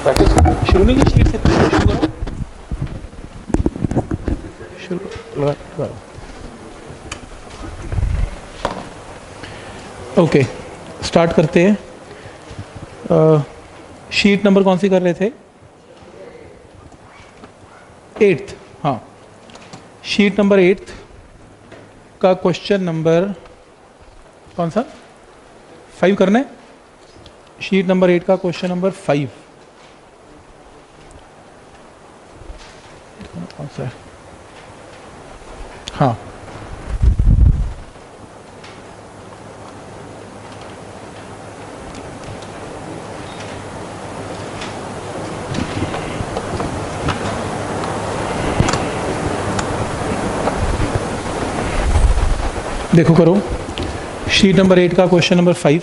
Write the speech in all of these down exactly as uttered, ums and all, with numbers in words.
Practice शुरू नहीं की शीट से, शुरू करो, शुरू लगा लगा। ओके, स्टार्ट करते हैं। शीट नंबर कौन सी कर रहे थे? एट्थ। हाँ, शीट नंबर एट्थ का क्वेश्चन नंबर कौन सा? फाइव करना है। शीट नंबर एट का क्वेश्चन नंबर फाइव कौन सा है? हाँ, देखो करो, शीट नंबर एट का क्वेश्चन नंबर फाइव।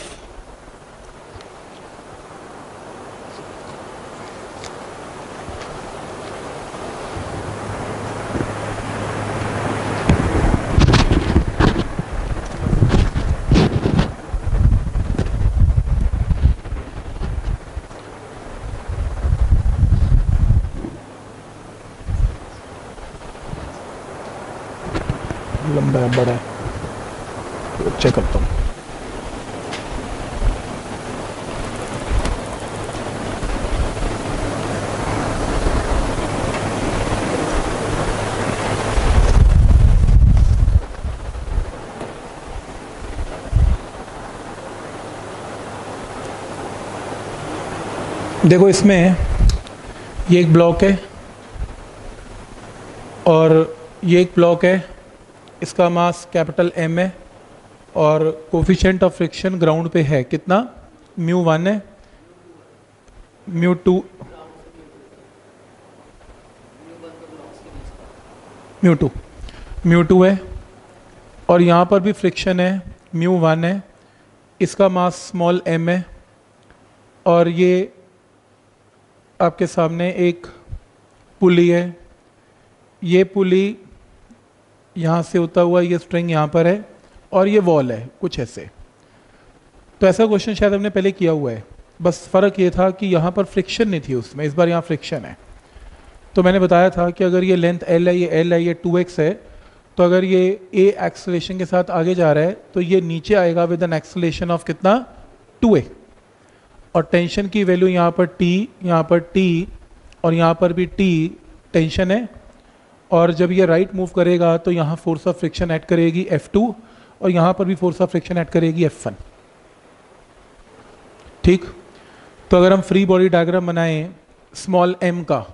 लंबा है, बड़ा है, चेक करता हूँ। देखो, इसमें ये एक ब्लॉक है और ये एक ब्लॉक है, इसका मास कैपिटल एम है और कोफिशिएंट ऑफ फ्रिक्शन ग्राउंड पे है कितना? म्यू वन है, mu two, mu two mu two है और यहाँ पर भी फ्रिक्शन है, म्यू वन है, इसका मास स्मॉल एम है और ये आपके सामने एक पुली है, ये पुली यहाँ से होता हुआ ये स्ट्रिंग यहाँ पर है और ये वॉल है कुछ ऐसे। तो ऐसा क्वेश्चन शायद हमने पहले किया हुआ है, बस फ़र्क ये था कि यहाँ पर फ्रिक्शन नहीं थी उसमें, इस बार यहाँ फ्रिक्शन है। तो मैंने बताया था कि अगर ये लेंथ एल है, ये एल है, ये टू एक्स है, तो अगर ये ए एक्सेलरेशन के साथ आगे जा रहा है तो ये नीचे आएगा विद एन एक्सेलरेशन ऑफ कितना? टू ए। और टेंशन की वैल्यू यहाँ पर टी, यहाँ पर टी और यहाँ पर भी टी टेंशन है। और जब ये राइट मूव करेगा तो यहाँ फोर्स ऑफ फ्रिक्शन ऐड करेगी एफ टू और यहाँ पर भी फोर्स ऑफ फ्रिक्शन ऐड करेगी एफ वन। ठीक, तो अगर हम फ्री बॉडी डायग्राम बनाएं स्मॉल एम का,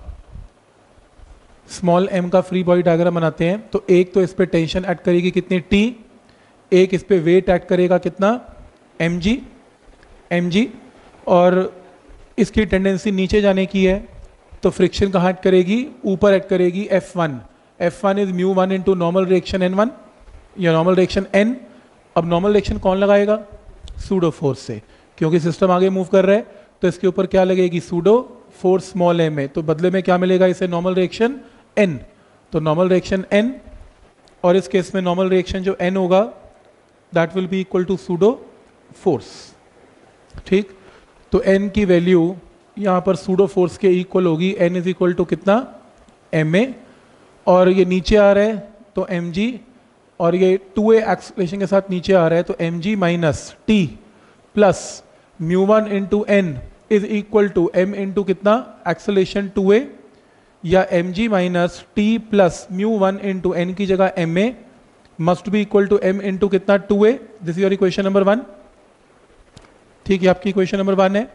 स्मॉल एम का फ्री बॉडी डायग्राम बनाते हैं तो एक तो इस पे टेंशन ऐड करेगी कितनी? टी, एक इस पे वेट ऐड करेगा कितना? एम जी एम जी और इसकी टेंडेंसी नीचे जाने की है तो फ्रिक्शन कहाँ ऐड करेगी? ऊपर ऐड करेगी F one. F one is mu one into normal reaction N one या नॉर्मल रिएक्शन एन। अब नॉर्मल रिएक्शन कौन लगाएगा? सूडो फोर्स से, क्योंकि सिस्टम आगे मूव कर रहा है तो इसके ऊपर क्या लगेगी? सूडो फोर्स स्मॉल एम में। तो बदले में क्या मिलेगा इसे? Normal reaction N. तो नॉर्मल रिएक्शन एन और इस केस में नॉर्मल रिएक्शन जो एन होगा that will be equal to pseudo force. ठीक, तो एन की वैल्यू यहाँ पर सूडो फोर्स के इक्वल होगी, एन इज इक्वल टू कितना? M A. और ये नीचे आ रहा है तो एम जी और ये टू ए एक्सेलरेशन के साथ नीचे आ रहा है तो M G minus T plus mu one into N is equal to M into कितना? एक्सेलरेशन टू ए या M G minus T plus mu one into N की जगह M A must be equal to M into कितना? Two A. This is your equation number one. ठीक है, आपकी equation number one है।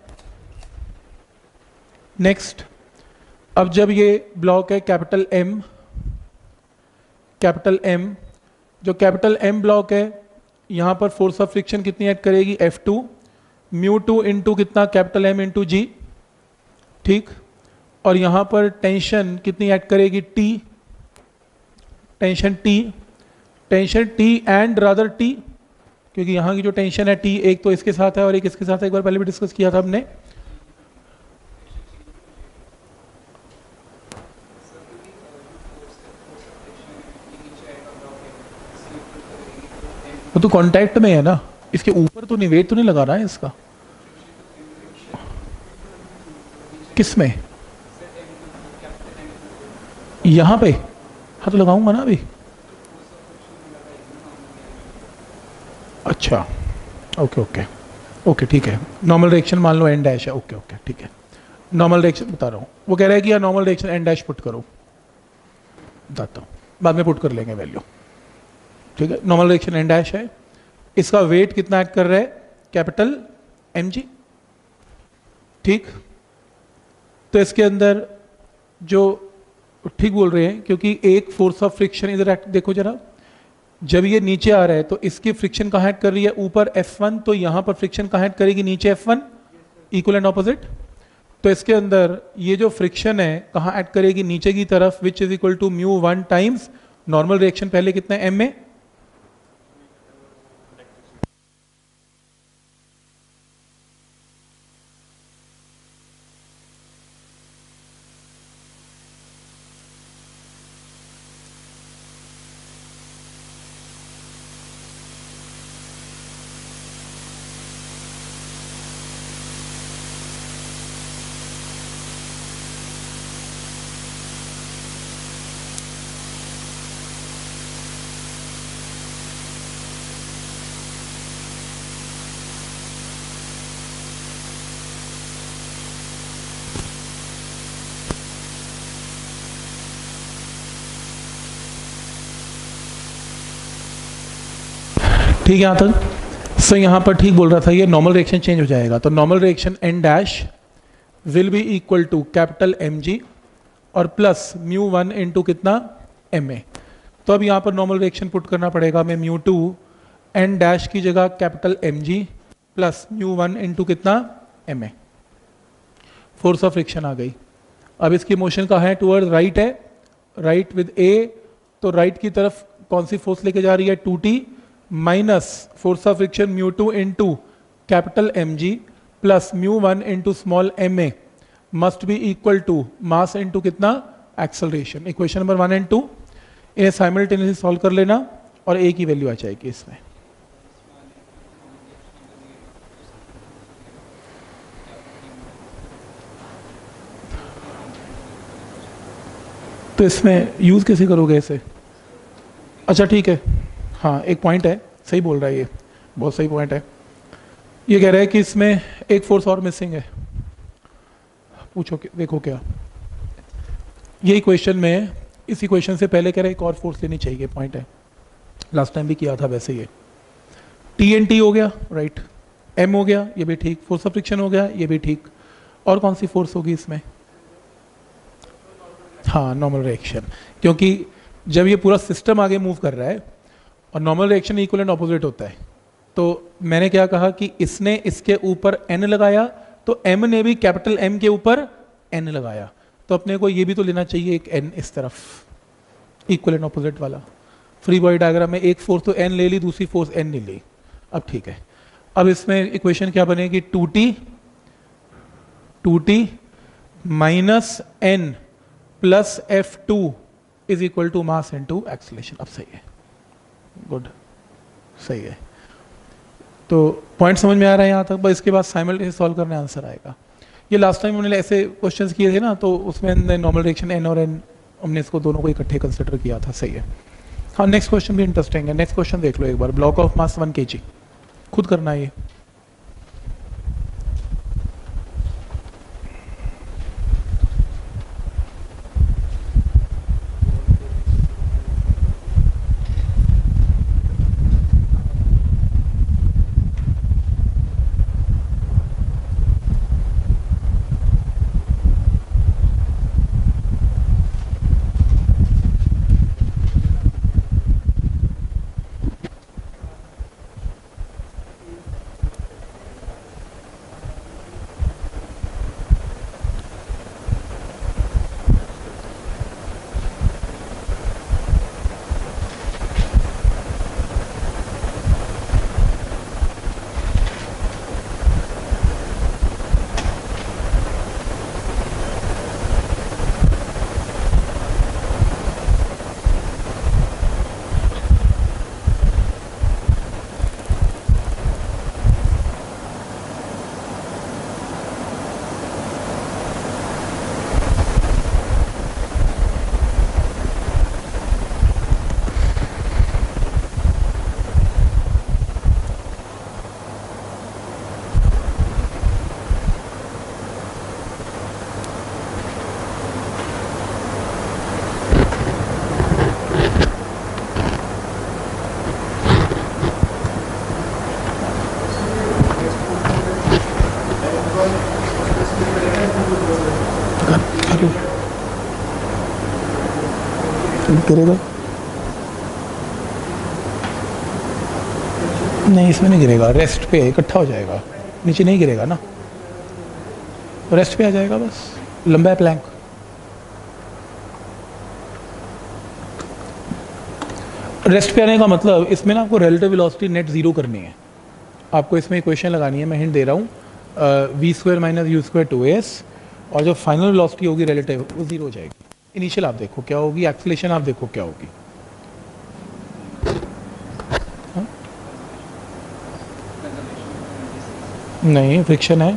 Next, अब जब ये ब्लॉक है कैपिटल एम, कैपिटल एम, जो कैपिटल एम ब्लॉक है यहाँ पर फोर्स ऑफ फ्रिक्शन कितनी ऐड करेगी? F two, mu two into कितना? Capital M into G. ठीक, और यहाँ पर टेंशन कितनी ऐड करेगी? T, tension T, tension T and rather T, क्योंकि यहाँ की जो टेंशन है टी एक तो इसके साथ है और एक इसके साथ है, एक बार पहले भी डिस्कस किया था हमने। वो तो कांटेक्ट में है ना, इसके ऊपर तो नहीं, वेट तो नहीं लगा रहा है इसका। किस में? यहाँ पे? हाँ तो लगाऊंगा ना अभी। अच्छा ओके ओके ओके ठीक है। नॉर्मल रिएक्शन मान लो एन डैश है, ओके ओके ठीक है। नॉर्मल रिएक्शन बता रहा हूँ, वो कह रहा है कि यार normal reaction N dash put करो, बताता हूँ बाद में पुट कर लेंगे वैल्यू, ठीक है। नॉर्मल रिएक्शन एन डैश है, इसका वेट कितना ऐड कर रहा है? कैपिटल एम जी, ठीक। तो इसके अंदर जो ठीक बोल रहे हैं, क्योंकि एक फोर्स ऑफ फ्रिक्शन इधर एक्ट, देखो जरा, जब ये नीचे आ रहा है तो इसकी फ्रिक्शन कहाँ ऐड कर रही है? ऊपर एफ वन, तो यहां पर फ्रिक्शन कहाँ ऐड करेगी? नीचे F one, equal and opposite. तो इसके अंदर ये जो फ्रिक्शन है कहाँ ऐड करेगी? नीचे की तरफ, which is equal to mu one times normal reaction पहले कितना है? एम में। ठीक है यहाँ तक सो यहाँ पर ठीक बोल रहा था, ये नॉर्मल रिएक्शन चेंज हो जाएगा। तो normal reaction N dash will be equal to capital M जी और प्लस म्यू वन इंटू कितना? M A. तो अब यहाँ पर नॉर्मल रिएक्शन पुट करना पड़ेगा मैं, म्यू टू एन डैश की जगह capital M G plus mu one into कितना? M A. Force of friction आ गई। अब इसकी मोशन कहाँ है? टूवर्ड राइट है, राइट विद ए, तो राइट की तरफ कौन सी फोर्स लेके जा रही है? Two T minus force of friction mu two into capital M G plus mu one into small M A must be equal to mass into कितना? Acceleration. Equation number one and two इन्हें simultaneously solve कर लेना और ए की value आ जाएगी इसमें। तो इसमें यूज कैसे करोगे इसे? अच्छा ठीक है, हाँ एक पॉइंट है, सही बोल रहा है ये, बहुत सही पॉइंट है। ये कह रहा है कि इसमें एक फोर्स और मिसिंग है, पूछो कि देखो क्या ये इक्वेशन में, इस इक्वेशन से पहले कह रहा है एक और फोर्स लेनी चाहिए, पॉइंट है, लास्ट टाइम भी किया था वैसे। ये टी एन टी हो गया, राइट, एम हो गया, ये भी ठीक, फोर्स ऑफ फ्रिक्शन हो गया, ये भी ठीक, और कौन सी फोर्स होगी इसमें? हाँ नॉर्मल रिएक्शन, क्योंकि जब ये पूरा सिस्टम आगे मूव कर रहा है और normal reaction equal and opposite होता है, तो मैंने क्या कहा कि इसने इसके ऊपर एन लगाया तो एम ने भी कैपिटल एम के ऊपर एन लगाया, तो अपने को ये भी तो लेना चाहिए एक एन इस तरफ, इक्वल एंड ऑपोजिट वाला। फ्री बॉडी डायग्राम में एक फोर्स तो एन ले ली, दूसरी फोर्स एन नहीं ली। अब ठीक है, अब इसमें इक्वेशन क्या बनेगी? Two T two T minus N plus F two is equal to mass into acceleration. अब सही है, गुड, सही है। तो पॉइंट समझ में आ रहा है यहाँ तक? बस इसके बाद साइमल्टेनियसली सॉल्व करने आंसर आएगा। ये लास्ट टाइम हमने ऐसे क्वेश्चंस किए थे ना, तो उसमें नॉर्मल रिएक्शन एन और एन हमने इसको दोनों को इकट्ठे कंसिडर किया था, सही है। हाँ नेक्स्ट क्वेश्चन भी इंटरेस्टिंग है, नेक्स्ट क्वेश्चन देख लो एक बार। ब्लॉक ऑफ मास वन के जी, खुद करना है ये। गिरेगा? नहीं, इसमें नहीं गिरेगा, रेस्ट पे इकट्ठा हो जाएगा, नीचे नहीं गिरेगा ना, रेस्ट पे आ जाएगा बस, लंबा है प्लैंक। रेस्ट पे आने का मतलब इसमें ना आपको रिलेटिव वेलोसिटी नेट जीरो करनी है, आपको इसमें इक्वेशन लगानी है, मैं हिंट दे रहा हूँ, V square minus U square two S, और जो फाइनल वेलोसिटी होगी रिलेटिव वो जीरो हो जाएगी। इनिशियल आप देखो क्या होगी, एक्सेलरेशन आप देखो क्या होगी। हा? नहीं, फ्रिक्शन है,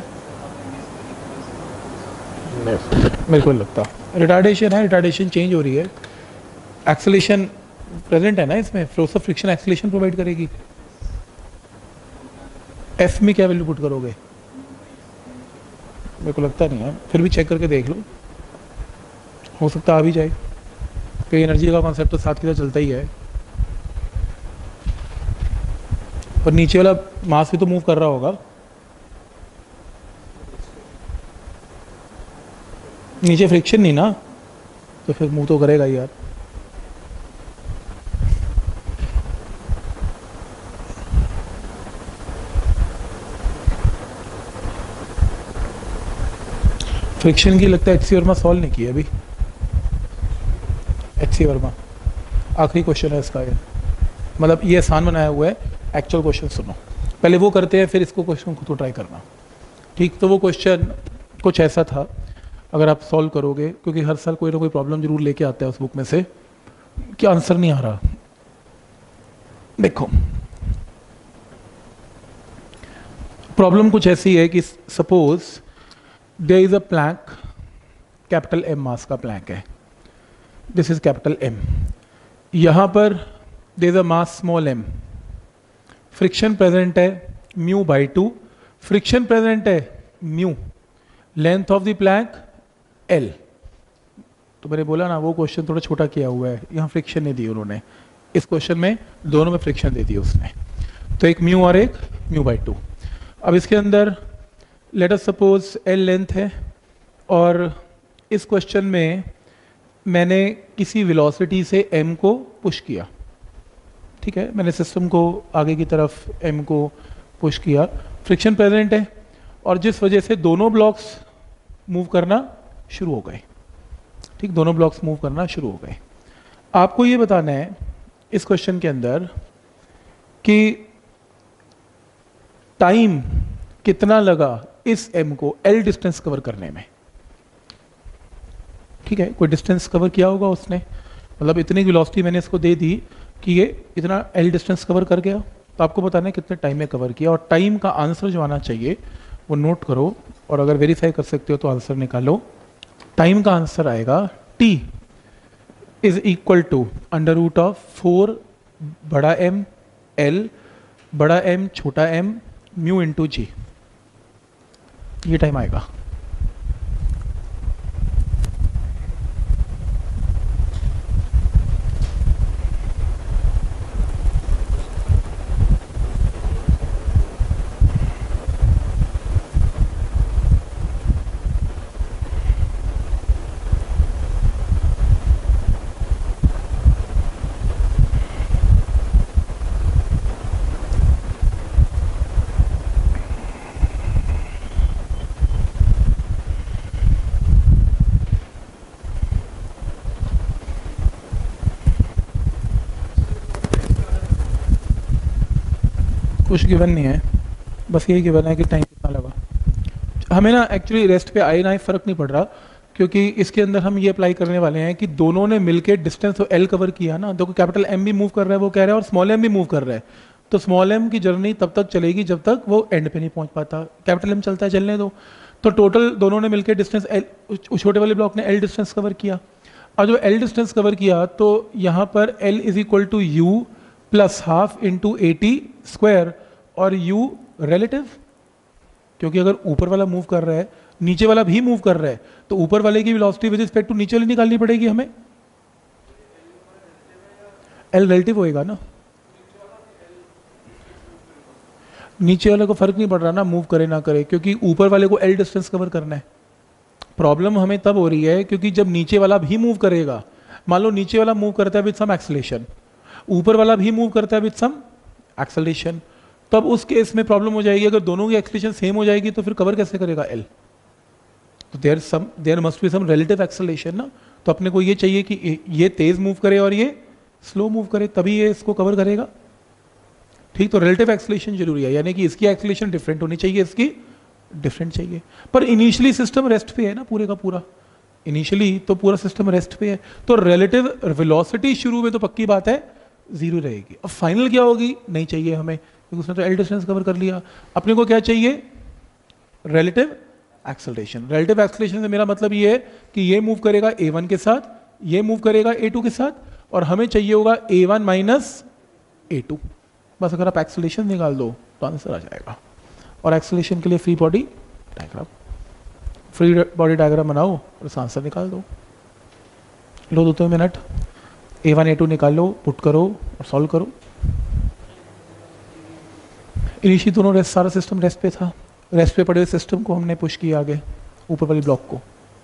मेरे को लगता रिटार्डेशन है, रिटार्डेशन चेंज हो रही है, एक्सेलरेशन प्रेजेंट है ना इसमें, force of friction acceleration provide करेगी। एफ में क्या वैल्यू पुट करोगे? मेरे को लगता नहीं है, फिर भी चेक करके देख लो, हो सकता आ भी जाए, कई एनर्जी का कॉन्सेप्ट तो साथ के साथ चलता ही है। और नीचे वाला मास भी तो मूव कर रहा होगा, नीचे फ्रिक्शन नहीं ना, तो फिर मूव तो करेगा ही यार। फ्रिक्शन की लगता है एच सी वर्मा सॉल्व नहीं किया अभी, एच सी वर्मा आखिरी क्वेश्चन है इसका, ये मतलब ये आसान बनाया हुआ है, एक्चुअल क्वेश्चन सुनो पहले, वो करते हैं फिर इसको क्वेश्चन खुद को ट्राई करना, ठीक? तो वो क्वेश्चन कुछ ऐसा था, अगर आप सॉल्व करोगे, क्योंकि हर साल कोई ना कोई प्रॉब्लम जरूर लेके आता है उस बुक में से, कि आंसर नहीं आ रहा। देखो प्रॉब्लम कुछ ऐसी है कि suppose there is a plank, capital M mass का प्लैंक है, दिस इज कैपिटल एम, यहाँ पर there is a mass small M, friction present है mu by two, friction present है mu, length of the plank L. तो मैंने बोला ना वो क्वेश्चन थोड़ा छोटा किया हुआ है, यहाँ फ्रिक्शन नहीं दी उन्होंने, इस क्वेश्चन में दोनों में फ्रिक्शन दे दी उसने, तो एक म्यू और एक म्यू बाई टू। अब इसके अंदर let us suppose L length है, और इस क्वेश्चन में मैंने किसी वेलोसिटी से एम को पुश किया, ठीक है, मैंने सिस्टम को आगे की तरफ एम को पुश किया, फ्रिक्शन प्रेजेंट है, और जिस वजह से दोनों ब्लॉक्स मूव करना शुरू हो गए, ठीक, दोनों ब्लॉक्स मूव करना शुरू हो गए। आपको ये बताना है इस क्वेश्चन के अंदर कि टाइम कितना लगा इस एम को एल डिस्टेंस कवर करने में, ठीक है, कोई डिस्टेंस कवर किया होगा उसने, मतलब इतनी वेलोसिटी मैंने इसको दे दी कि ये इतना एल डिस्टेंस कवर कर गया, तो आपको बताना है कितने टाइम में कवर किया, और टाइम का आंसर जो आना चाहिए वो नोट करो, और अगर वेरीफाई कर सकते हो तो आंसर निकालो। टाइम का आंसर आएगा T is equal to under root of four बड़ा एम एल बड़ा एम छोटा एम म्यू इंटू जी, ये टाइम आएगा। कुछ गिवन नहीं है, बस यही गिवन है कि टाइम कितना लगा। हमें ना एक्चुअली रेस्ट पे आए ना ही फर्क नहीं पड़ रहा, क्योंकि इसके अंदर हम ये अप्लाई करने वाले हैं कि दोनों ने मिलकर डिस्टेंस एल कवर किया ना, देखो कैपिटल एम भी मूव कर रहा है वो कह रहा है, और स्मॉल एम भी मूव कर रहा है, तो स्मॉल एम की जर्नी तब तक चलेगी जब तक वो एंड पे नहीं पहुंच पाता, कैपिटल एम चलता है चलने दो। तो टोटल दोनों ने मिलकर डिस्टेंस एल, उस छोटे वाले ब्लॉक ने एल डिस्टेंस कवर किया, और जो एल डिस्टेंस कवर किया तो यहाँ पर L is equal to you plus half into AT square, और u रिलेटिव, क्योंकि अगर ऊपर वाला मूव कर रहा है नीचे वाला भी मूव कर रहा है, तो ऊपर वाले की वेलोसिटी विद रिस्पेक्ट टू नीचे वाली निकालनी पड़ेगी हमें, l रिलेटिव होएगा ना, नीचे वाले को फर्क नहीं पड़ रहा ना मूव करे ना करे, क्योंकि ऊपर वाले को l डिस्टेंस कवर करना है। प्रॉब्लम हमें तब हो रही है क्योंकि जब नीचे वाला भी मूव करेगा, मान लो नीचे वाला मूव करता है विद सम एक्सेलरेशन, ऊपर वाला भी मूव करता है विद सम एक्सेलरेशन, तब उस केस में प्रॉब्लम हो जाएगी। अगर दोनों की एक्सेलरेशन सेम हो जाएगी तो फिर कवर कैसे करेगा एल? तो there some there must be some relative acceleration ना। तो अपने को ये चाहिए कि ये तेज मूव करे और ये स्लो मूव करे, तभी ये इसको कवर करेगा। ठीक, तो रिलेटिव एक्सेलरेशन जरूरी है, यानी कि इसकी एक्सेलरेशन डिफरेंट होनी चाहिए, इसकी डिफरेंट चाहिए। पर इनिशियली सिस्टम रेस्ट पे है ना पूरे का पूरा, इनिशियली तो पूरा सिस्टम रेस्ट पे है, तो रिलेटिव वेलोसिटी शुरू में तो पक्की बात है जीरो रहेगी। अब फाइनल क्या होगी नहीं चाहिए हमें, क्योंकि उसने तो एल डिस्टेंस कवर कर लिया। अपने को क्या चाहिए? Relative acceleration. रिलेटिव एक्सेलरेशन से मेरा मतलब ये है कि ये मूव करेगा ए वन के साथ, ये मूव करेगा ए टू के साथ, और हमें चाहिए होगा A one minus A two. बस अगर आप एक्सेलरेशन निकाल दो तो आंसर आ जाएगा। और एक्सेलरेशन के लिए free body diagram, free body diagram बनाओ और उसका आंसर निकाल दो। लो दो दो minute, A one A two निकाल लो, पुट करो और सॉल्व करो। इनिशियली दोनों रेस्ट, सारा सिस्टम रेस्ट पे था, रेस्ट पे पड़े हुए सिस्टम को हमने पुश किया आगे ऊपर वाली ब्लॉक को।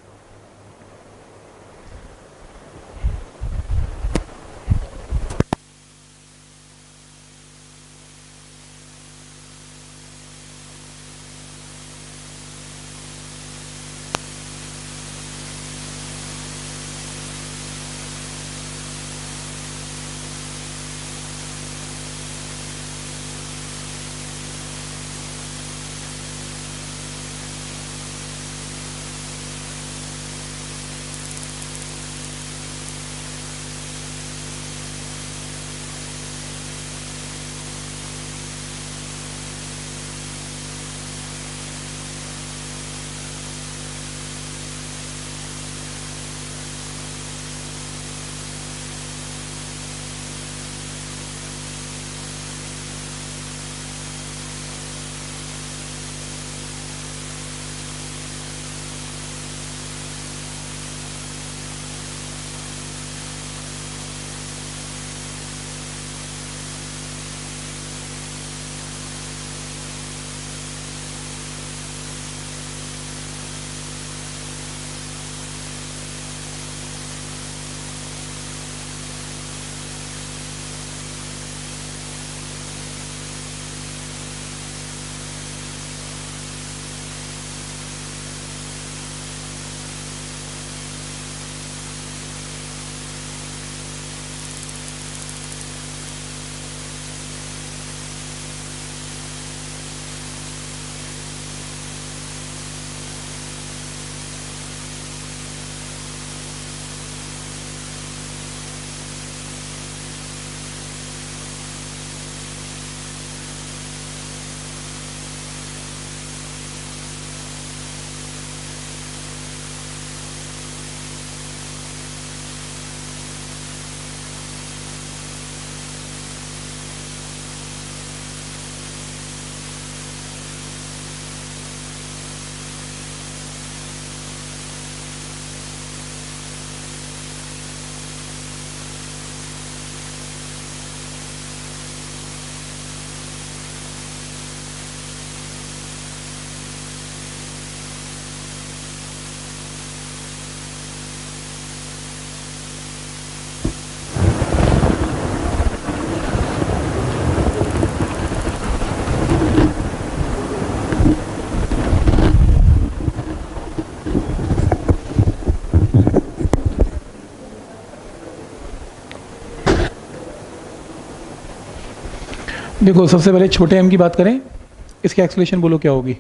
देखो सबसे पहले छोटे एम की बात करें, इसकी एक्सेलरेशन बोलो क्या होगी?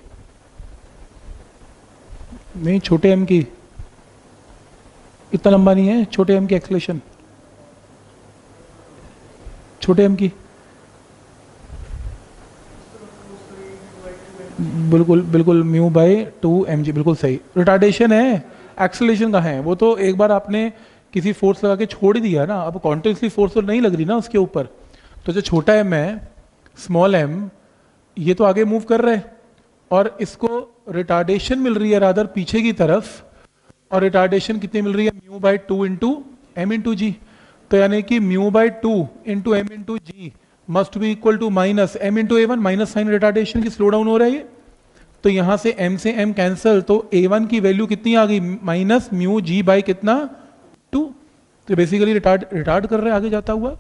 नहीं, छोटे एम की, इतना लंबा नहीं है छोटे एम की एक्सेलरेशन, छोटे एम की बिल्कुल बिल्कुल mu by two M G, बिल्कुल सही। रिटार्डेशन है, एक्सेलरेशन कहाँ है? वो तो एक बार आपने किसी फोर्स लगा के छोड़ ही दिया ना, अब कॉन्टिन्यूसली फोर्स तो नहीं लग रही ना उसके ऊपर। तो जो छोटा एम है, स्मॉल एम, ये तो आगे मूव कर रहे हैं और इसको रिटार्डेशन मिल रही है रादर पीछे की तरफ, और रिटार्डेशन कितनी मिल रही है? Mu by two into M into G. तो यानी कि mu by two into M into G must be equal to minus M into A one, minus sign retardation की स्लो डाउन हो रहा है ये। तो यहां से m से m कैंसल, तो ए वन की वैल्यू कितनी आ गई? माइनस म्यू जी बाई कितना? टू। तो बेसिकली रिटार्ड रिटार्ड कर रहे हैं आगे जाता हुआ।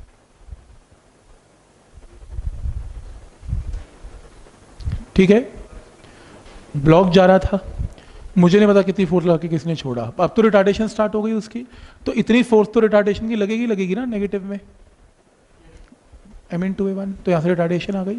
ठीक है, ब्लॉक जा रहा था, मुझे नहीं पता कितनी फोर्स लगा के किसने छोड़ा, अब तो रिटार्डेशन स्टार्ट हो गई उसकी, तो इतनी फोर्स तो रिटार्डेशन की लगेगी लगेगी ना नेगेटिव में, M into A one, तो यहाँ से रिटार्डेशन आ गई।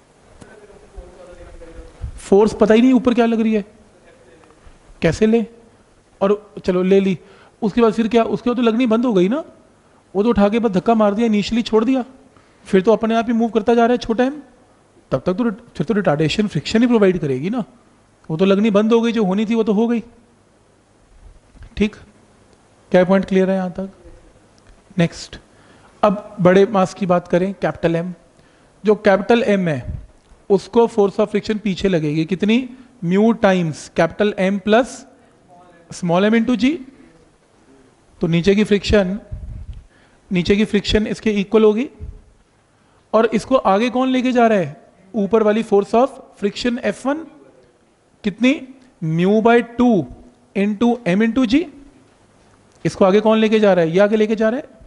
फोर्स पता ही नहीं ऊपर क्या लग रही है, कैसे ले, और चलो ले ली, उसके बाद फिर क्या, उसके बाद तो लगनी बंद हो गई ना, वो तो उठा के बस धक्का मार दिया, इनिशियली छोड़ दिया, फिर तो अपने आप ही मूव करता जा रहा है छोटा एम, तब तक तो फिर तो रिटार्डेशन फ्रिक्शन ही प्रोवाइड करेगी ना, वो तो लगनी बंद हो गई, जो होनी थी वो तो हो गई। ठीक, क्या पॉइंट क्लियर है यहाँ तक? नेक्स्ट, अब बड़े मास की बात करें, कैपिटल एम, जो कैपिटल एम है उसको फोर्स ऑफ फ्रिक्शन पीछे लगेगी कितनी, mu times capital M plus small M into G, तो नीचे की फ्रिक्शन नीचे की फ्रिक्शन इसके इक्वल होगी, और इसको आगे कौन लेके जा रहा है, ऊपर वाली force of friction F one कितनी, mu by two into M into G, इसको आगे कौन लेके जा रहा है, ये आगे लेके जा रहा है,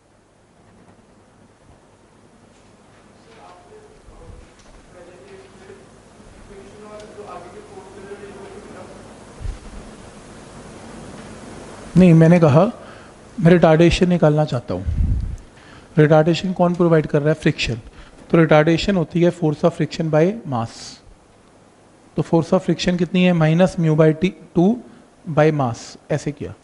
नहीं मैंने कहा मैं रिटार्डेशन निकालना चाहता हूँ, रिटार्डेशन कौन प्रोवाइड कर रहा है, फ्रिक्शन, तो रिटार्डेशन होती है force of friction by mass, तो फोर्स ऑफ फ्रिक्शन कितनी है, minus mu by T two by mass, ऐसे किया।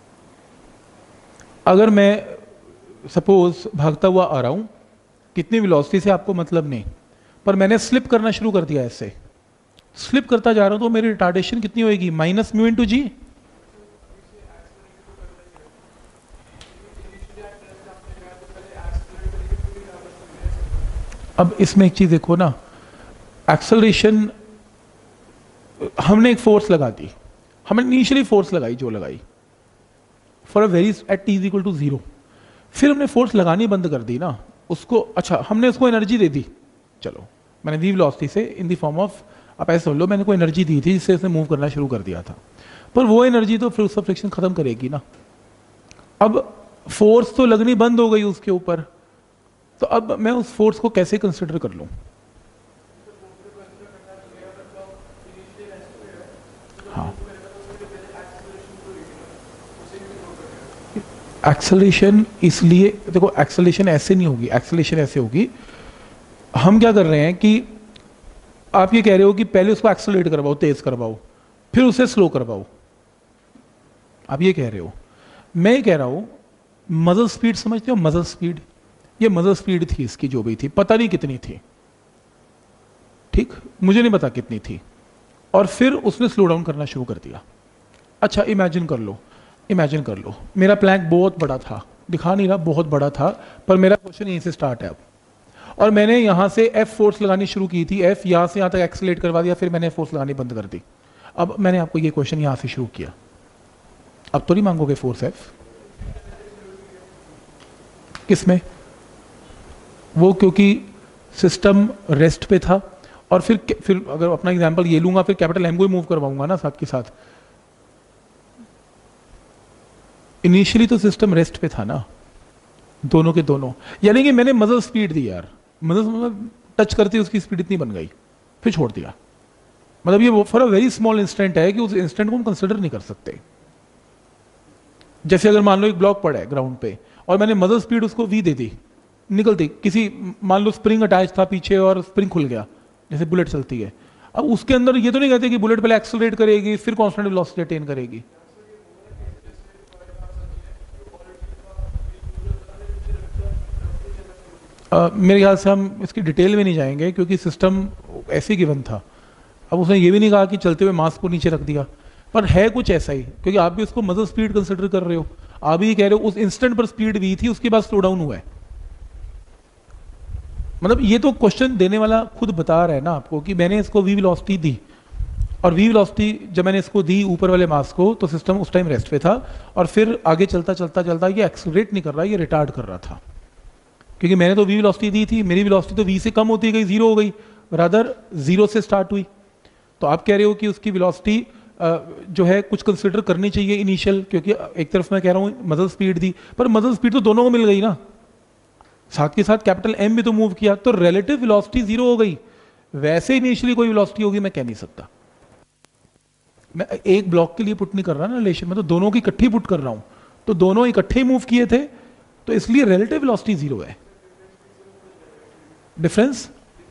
अगर मैं सपोज भागता हुआ आ रहा हूँ, कितनी वेलोसिटी से आपको मतलब नहीं, पर मैंने स्लिप करना शुरू कर दिया, ऐसे स्लिप करता जा रहा हूँ, तो मेरी रिटार्डेशन कितनी होगी, माइनस म्यू इंटू जी, अब इसमें एक चीज देखो ना, एक्सेलरेशन हमने एक फोर्स लगा दी, हमने इनिशियली फोर्स लगाई जो लगाई for a very at T is equal to zero, फिर हमने फोर्स लगानी बंद कर दी ना उसको, अच्छा हमने उसको एनर्जी दे दी, चलो मैंने वी वेलोसिटी से इन द फॉर्म ऑफ, आप ऐसे समझ लो मैंने कोई एनर्जी दी थी जिससे उसने मूव करना शुरू कर दिया था, पर वो एनर्जी तो फिर उसका फ्रिक्शन खत्म करेगी ना, अब फोर्स तो लगनी बंद हो गई उसके ऊपर, तो अब मैं उस फोर्स को कैसे कंसिडर कर लूं, हाँ एक्सेलरेशन, इसलिए देखो एक्सेलरेशन ऐसे नहीं होगी, एक्सेलरेशन ऐसे होगी, हम क्या कर रहे हैं कि आप ये कह रहे हो कि पहले उसको एक्सेलरेट करवाओ, तेज करवाओ, फिर उसे स्लो करवाओ, आप ये कह रहे हो, मैं ये कह रहा हूं मजल स्पीड समझते हो, मजल स्पीड, ये मजल स्पीड थी इसकी जो भी थी, पता नहीं कितनी थी, ठीक मुझे नहीं पता कितनी थी, और फिर उसने स्लो डाउन करना शुरू कर दिया। अच्छा इमेजिन कर लो, इमेजिन कर लो मेरा प्लैंक बहुत बड़ा था, दिखा नहीं रहा बहुत बड़ा था, पर मेरा क्वेश्चन यहीं से स्टार्ट है अब, और मैंने यहां से एफ फोर्स लगानी शुरू की थी, एफ यहां से यहां तक एक्सेलरेट करवा दिया, फिर मैंने फोर्स लगानी बंद कर दी, अब मैंने आपको ये क्वेश्चन यहां से शुरू किया, अब तो नहीं मांगोगे फोर्स एफ, किसमें, वो क्योंकि सिस्टम रेस्ट पे था, और फिर फिर अगर अपना एग्जांपल ये लूंगा, फिर कैपिटल एम को ही मूव करवाऊंगा ना साथ के साथ, इनिशियली तो सिस्टम रेस्ट पे था ना, दोनों के दोनों, यानी कि मैंने मजल स्पीड दी यार, मजल मतलब टच करते उसकी स्पीड इतनी बन गई, फिर छोड़ दिया, मतलब ये for a very small instant है कि उस इंस्टेंट को हम कंसिडर नहीं कर सकते। जैसे अगर मान लो एक ब्लॉक पड़ा है ग्राउंड पे, और मैंने मजल स्पीड उसको वी दे दी, निकलती, किसी मान लो स्प्रिंग अटैच था पीछे और स्प्रिंग खुल गया, जैसे बुलेट चलती है, अब उसके अंदर ये तो नहीं कहते कि बुलेट पहले एक्सेलरेट करेगी फिर कांस्टेंट वेलोसिटी अटेन करेगी, Uh, मेरे ख्याल से हम इसकी डिटेल में नहीं जाएंगे क्योंकि सिस्टम ऐसे गिवन था, अब उसने ये भी नहीं कहा कि चलते हुए मास को नीचे रख दिया, पर है कुछ ऐसा ही, क्योंकि आप भी उसको मजल स्पीड कंसिडर कर रहे हो, आप भी कह रहे हो उस इंस्टेंट पर स्पीड वी थी, उसके बाद स्लो डाउन हुआ है, मतलब ये तो क्वेश्चन देने वाला खुद बता रहा है ना आपको कि मैंने इसको वी वेलोसिटी दी, और वी वेलोसिटी जब मैंने इसको दी ऊपर वाले मास को, तो सिस्टम उस टाइम रेस्ट पे था, और फिर आगे चलता चलता चलता ये एक्सेलरेट नहीं कर रहा, ये रिटार्ड कर रहा था, क्योंकि मैंने तो वी वेलोसिटी दी थी, मेरी वेलोसिटी तो वी से कम होती गई, जीरो हो गई, रादर जीरो से स्टार्ट हुई, तो आप कह रहे हो कि उसकी वेलोसिटी जो है कुछ कंसिडर करनी चाहिए इनिशियल, क्योंकि एक तरफ मैं कह रहा हूँ मदर स्पीड दी, पर मदर स्पीड तो दोनों को मिल गई ना, साथ के साथ कैपिटल एम भी तो मूव किया, तो रिलेटिव वेलोसिटी जीरो हो गई। वैसे इनिशियली कोई वेलोसिटी होगी मैं कह नहीं सकता। मैं एक ब्लॉक के लिए पुट नहीं कर रहा ना रिलेशन में, तो दोनों की इकट्ठी पुट कर रहा हूं, तो दोनों इकट्ठे ही मूव किए थे, तो इसलिए रिलेटिव वेलोसिटी जीरो है। डिफरेंस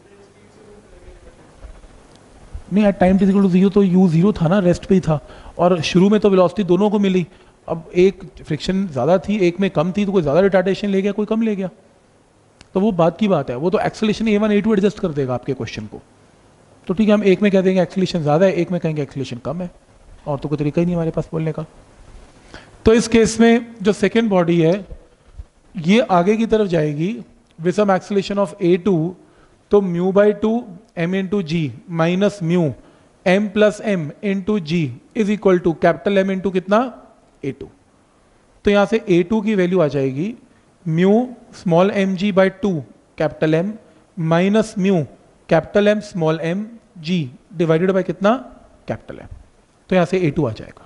नहीं, at time equal to zero तो यू जीरो था ना, रेस्ट पे ही था, और शुरू में तो वेलोसिटी दोनों को मिली। अब एक फ्रिक्शन ज़्यादा थी, एक में कम थी, तो कोई ज़्यादा रिटार्डेशन ले गया, कोई कम ले गया, तो वो बात की बात है। वो तो acceleration A one A two adjust कर देगा आपके क्वेश्चन को। तो ठीक है, हम एक में कह देंगे एक्सेलेरेशन ज़्यादा है, एक में कहेंगे एक्सेलेरेशन कम है, और तो कोई तरीका ही नहीं हमारे पास बोलने का। तो इस केस में जो सेकेंड बॉडी है ये आगे की तरफ जाएगी with some acceleration of A two, तो mu by two M into G minus mu M plus M into G is equal to capital M into कितना ए टू। तो यहां से ए टू की value आ जाएगी mu small M ji by two capital M minus mu capital M small M ji divided by कितना capital M. तो यहां से ए टू आ जाएगा।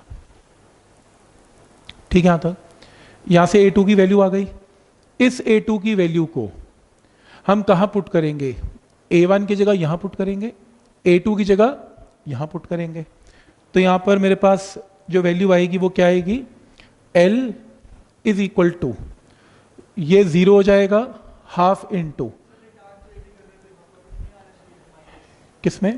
ठीक है, यहां तक यहां से ए टू की वैल्यू आ गई। इस ए टू की वैल्यू को हम कहां पुट करेंगे? ए वन की जगह यहां पुट करेंगे, ए टू की जगह यहां पुट करेंगे। तो यहां पर मेरे पास जो वैल्यू आएगी वो क्या आएगी? L इज इक्वल टू, ये जीरो हो जाएगा हाफ इन टू किसमें?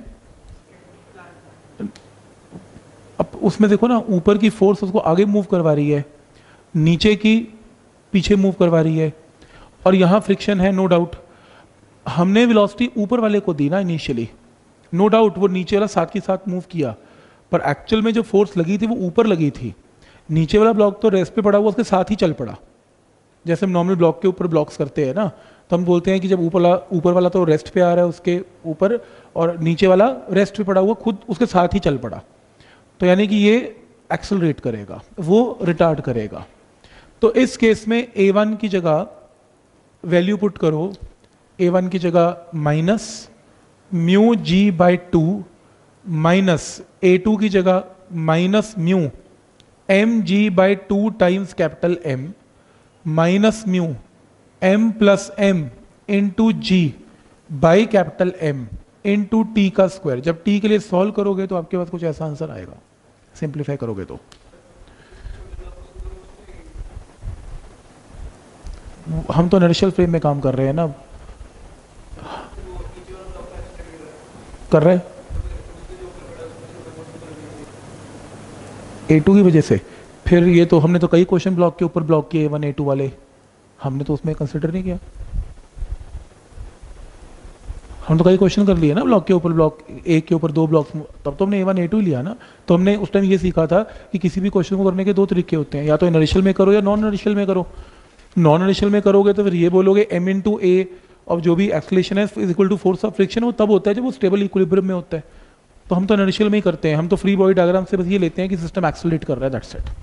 अब उसमें देखो ना, ऊपर की फोर्स उसको आगे मूव करवा रही है, नीचे की पीछे मूव करवा रही है, और यहां फ्रिक्शन है नो डाउट। हमने वेलोसिटी ऊपर वाले को दी ना इनिशियली, नो डाउट वो नीचे वाला साथ के साथ मूव किया, पर एक्चुअल में जो फोर्स लगी थी वो ऊपर लगी थी। नीचे वाला ब्लॉक तो रेस्ट पे पड़ा हुआ उसके साथ ही चल पड़ा। जैसे हम नॉर्मल ब्लॉक के ऊपर ब्लॉक्स करते हैं ना, तो हम बोलते हैं कि जब ऊपर वाला ऊपर वाला तो रेस्ट पे आ रहा है उसके ऊपर, और नीचे वाला रेस्ट पे पड़ा हुआ खुद उसके साथ ही चल पड़ा, तो यानी कि ये एक्सेलरेट करेगा, वो रिटार्ड करेगा। तो इस केस में ए वन की जगह वैल्यू पुट करो, ए वन की जगह minus mu ji by two minus A two की जगह minus mu m ji by two times capital M minus mu M plus M into g by capital M into t का square. जब t के लिए solve करोगे तो आपके पास कुछ ऐसा आंसर आएगा, सिंप्लीफाई करोगे तो। हम तो इनर्शियल फ्रेम में काम कर रहे हैं ना, कर रहे ए टू की वजह से। फिर ये तो हमने तो कई क्वेश्चन ब्लॉक के ऊपर ब्लॉक किए, ए वन ए टू वाले, हमने तो उसमें कंसिडर नहीं किया। हम तो कई क्वेश्चन कर लिए ना ब्लॉक के ऊपर ब्लॉक, एक के ऊपर दो ब्लॉक, तब तो हमने ए वन ए टू लिया ना। तो हमने उस टाइम ये सीखा था कि किसी भी क्वेश्चन को करने के दो तरीके होते हैं, या तो इनर्शियल में करो या नॉन इनर्शियल में करो। नॉन इनर्शियल में करोगे तो फिर ये बोलोगे एम इन टू ए और जो भी एक्सेलरेशन है is equal to force of friction, वो तब होता है जब वो स्टेबल इक्विलिब्रियम में होता है। तो हम तो इनर्शियल में ही करते हैं, हम तो फ्री बॉडी डायग्राम से बस ये लेते हैं कि सिस्टम एक्सेलरेट कर रहा है, दैट्स इट।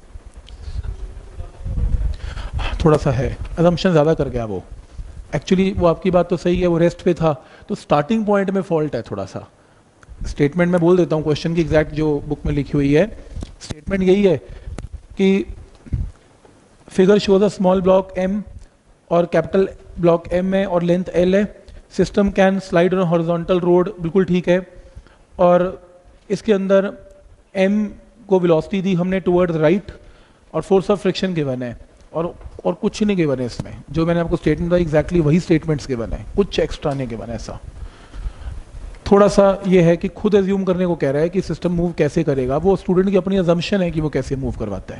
थोड़ा सा है अजम्पशन ज़्यादा कर गया वो, एक्चुअली वो आपकी बात तो सही है, वो रेस्ट पे था, तो स्टार्टिंग पॉइंट में फॉल्ट है थोड़ा सा। स्टेटमेंट में बोल देता हूँ क्वेश्चन की एग्जैक्ट जो बुक में लिखी हुई है। स्टेटमेंट यही है कि figure shows a small block m और कैपिटल ब्लॉक एम है और लेंथ एल है, system can slide on horizontal road, बिल्कुल ठीक है। और इसके अंदर एम को वेलोसिटी दी हमने टुवर्ड राइट, और फोर्स ऑफ फ्रिक्शन गिवन है, और और कुछ नहीं गिवन है इसमें। जो मैंने आपको स्टेटमेंट दिया एग्जैक्टली वही स्टेटमेंट्स गिवन है, कुछ एक्स्ट्रा नहीं गिवन है। ऐसा थोड़ा सा ये है कि खुद एज्यूम करने को कह रहा है कि सिस्टम मूव कैसे करेगा, वो स्टूडेंट की अपनी अजम्पशन है कि वो कैसे मूव करवाता है।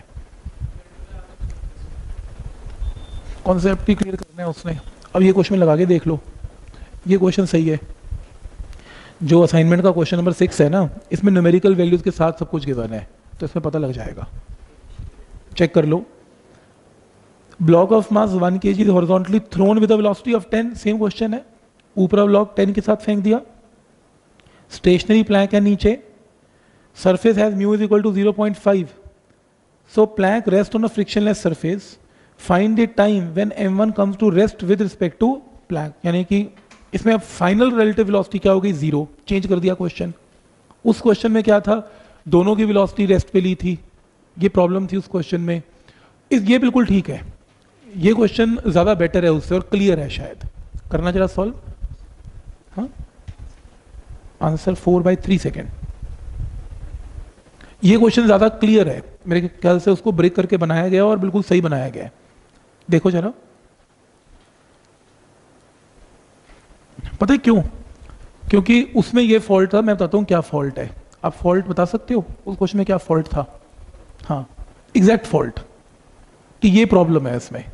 कॉन्सेप्ट ही क्लियर करना है उसने। अब ये क्वेश्चन लगा के देख लो, ये क्वेश्चन सही है। जो असाइनमेंट का क्वेश्चन नंबर सिक्स है ना, इसमें न्यूमेरिकल वैल्यूज के साथ सब कुछ गिवन है, तो इसमें पता लग जाएगा, चेक कर लो। ब्लॉक ऑफ मास वन के g is horizontally thrown with a velocity of ten, same question है। ऊपर ब्लॉक टेन के साथ फेंक दिया, स्टेशनरी प्लैंक है नीचे, surface has mu is equal to zero point five, so plank rest on a frictionless surface, find the time when m one comes to rest with respect to plank. यानी कि इसमें अब final relative velocity क्या हो गई? Zero. Change कर दिया question. उस क्वेश्चन में क्या था? दोनों की वेलोसिटी रेस्ट पे ली थी, ये प्रॉब्लम थी उस क्वेश्चन में। इस ये बिल्कुल ठीक है, ये क्वेश्चन ज़्यादा बेटर है उससे और क्लियर है, शायद करना जरा सॉल्व। हाँ, answer four by three second. ये क्वेश्चन ज़्यादा क्लियर है मेरे ख्याल से, उसको ब्रेक करके बनाया गया और बिल्कुल सही बनाया गया है। देखो जरा, पता है क्यों? क्योंकि उसमें ये फॉल्ट था, मैं बताता हूँ क्या फॉल्ट है। आप फॉल्ट बता सकते हो उस क्वेश्चन में क्या फॉल्ट था? हाँ, एग्जैक्ट फॉल्ट कि ये प्रॉब्लम है इसमें।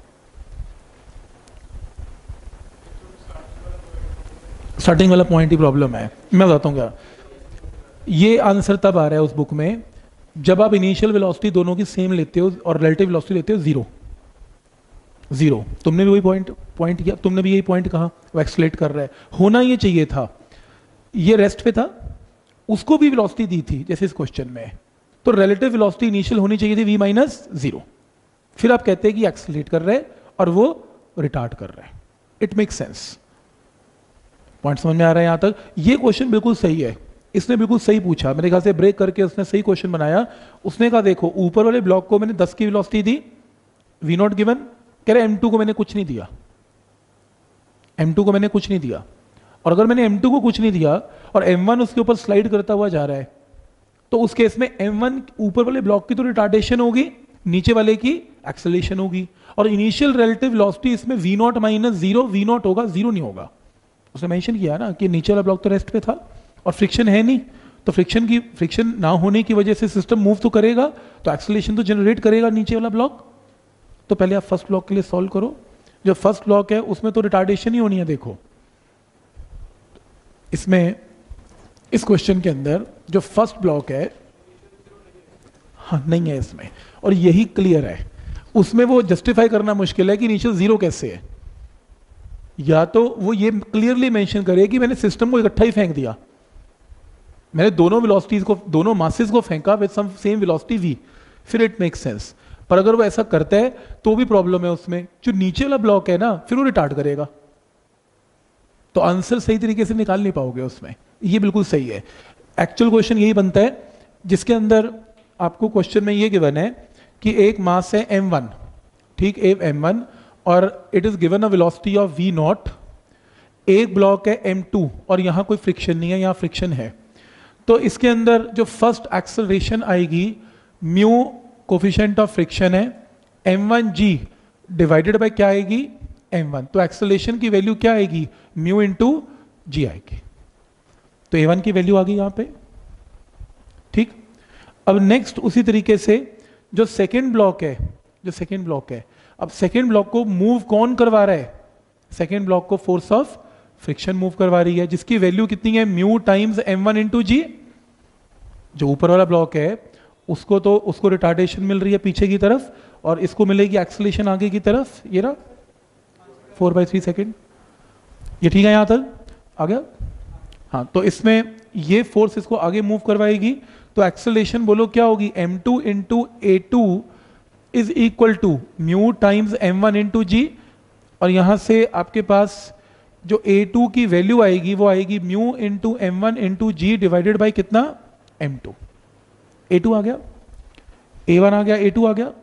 स्टार्टिंग वाला पॉइंट ही प्रॉब्लम है। मैं बताता हूँ क्या। ये आंसर तब आ रहा है उस बुक में जब आप इनिशियल वेलोसिटी दोनों की सेम लेते हो और रिलेटिव वेलोसिटी लेते हो जीरो जीरो। तुमने भी वही पॉइंट पॉइंट किया, तुमने भी यही पॉइंट कहा, वो एक्सलेट कर रहा है। होना ये चाहिए था, ये रेस्ट पे था, उसको भी वेलोसिटी दी थी जैसे इस क्वेश्चन में, तो रिलेटिव वेलोसिटी इनिशियल होनी चाहिए थी वी माइनस जीरो। फिर आप कहते हैं कि एक्सलेट कर रहे हैं और वो रिटार्ड कर रहे हैं। It make sense. पॉइंट समझ में आ रहा है यहां तक? ये क्वेश्चन बिल्कुल सही है, इसने बिल्कुल सही पूछा, मेरे ख्याल से ब्रेक करके उसने सही क्वेश्चन बनाया। उसने कहा देखो ऊपर वाले ब्लॉक को मैंने दस की वेलोसिटी दी, वी नॉट गिवन, कह रहे एम टू को मैंने कुछ नहीं दिया, एम टू को मैंने कुछ नहीं दिया। और अगर मैंने एम टू को कुछ नहीं दिया और एम वन उसके ऊपर स्लाइड करता हुआ जा रहा है, तो उस केस में एम वन ऊपर वाले ब्लॉक की तो रिटार्डेशन होगी, नीचे वाले की एक्सेलरेशन होगी। और इनिशियल रिलेटिव वेलोसिटी इसमें v not minus zero, v not होगा, जीरो नहीं होगा। उसने मेंशन किया ना कि नीचे वाला ब्लॉक तो रेस्ट पे था और फ्रिक्शन है नहीं, तो फ्रिक्शन की फ्रिक्शन ना होने की वजह से सिस्टम मूव तो करेगा, तो एक्सेलरेशन तो जनरेट करेगा नीचे वाला ब्लॉक। तो पहले आप फर्स्ट ब्लॉक के लिए सॉल्व करो। जो फर्स्ट ब्लॉक है उसमें तो रिटार्डेशन ही होनी है। देखो इसमें इस क्वेश्चन के अंदर जो फर्स्ट ब्लॉक है, हाँ नहीं है इसमें, और यही क्लियर है। उसमें वो जस्टिफाई करना मुश्किल है कि नीचे जीरो कैसे है। या तो वो ये क्लियरली मेंशन करे कि मैंने सिस्टम को इकट्ठा ही फेंक दिया, मैंने दोनों वेलोसिटीज को, दोनों मासेस को फेंका with some same velocity v, फिर इट मेक्स सेंस। पर अगर वो ऐसा करता है तो भी प्रॉब्लम है उसमें, जो नीचे वाला ब्लॉक है ना फिर वो रिटार्ड करेगा, तो आंसर सही तरीके से निकाल नहीं पाओगे उसमें। ये बिल्कुल सही है। एक्चुअल क्वेश्चन यही बनता है जिसके अंदर आपको क्वेश्चन में ये गिवन है कि एक मास है एम वन, ठीक, एक एम वन, और it is given a velocity of v not. एक ब्लॉक है एम टू और यहां कोई फ्रिक्शन नहीं है, यहां फ्रिक्शन है। तो इसके अंदर जो फर्स्ट एक्सेलरेशन आएगी, म्यू कोफिशिएंट ऑफ फ्रिक्शन है, m one g divided by क्या आएगी, एम वन। तो एक्सेलरेशन की वैल्यू क्या आएगी, म्यू इंटू जी आएगी। तो ए वन की वैल्यू आ गई यहां पे, ठीक। अब नेक्स्ट उसी तरीके से जो सेकेंड ब्लॉक है, जो सेकेंड ब्लॉक है, अब सेकेंड ब्लॉक को मूव कौन करवा रहा है, सेकेंड ब्लॉक को फोर्स ऑफ फ्रिक्शन मूव करवा रही है, जिसकी वैल्यू कितनी है, mu times m one into g. जो ऊपर वाला ब्लॉक है उसको तो उसको रिटार्डेशन मिल रही है पीछे की तरफ, और इसको मिलेगी एक्सेलरेशन आगे की तरफ, ये रहा फोर बाई थ्री सेकेंड। ये ठीक है यहां तक आ गया? हाँ, तो इसमें ये फोर्स इसको आगे मूव करवाएगी, तो एक्सेलरेशन बोलो क्या होगी, m two into a two is equal to mu times m one into g. और यहां से आपके पास जो ए टू की वैल्यू आएगी वो आएगी mu into m one into g divided by कितना, एम टू। ए टू आ गया, ए वन आ गया, ए टू आ गया।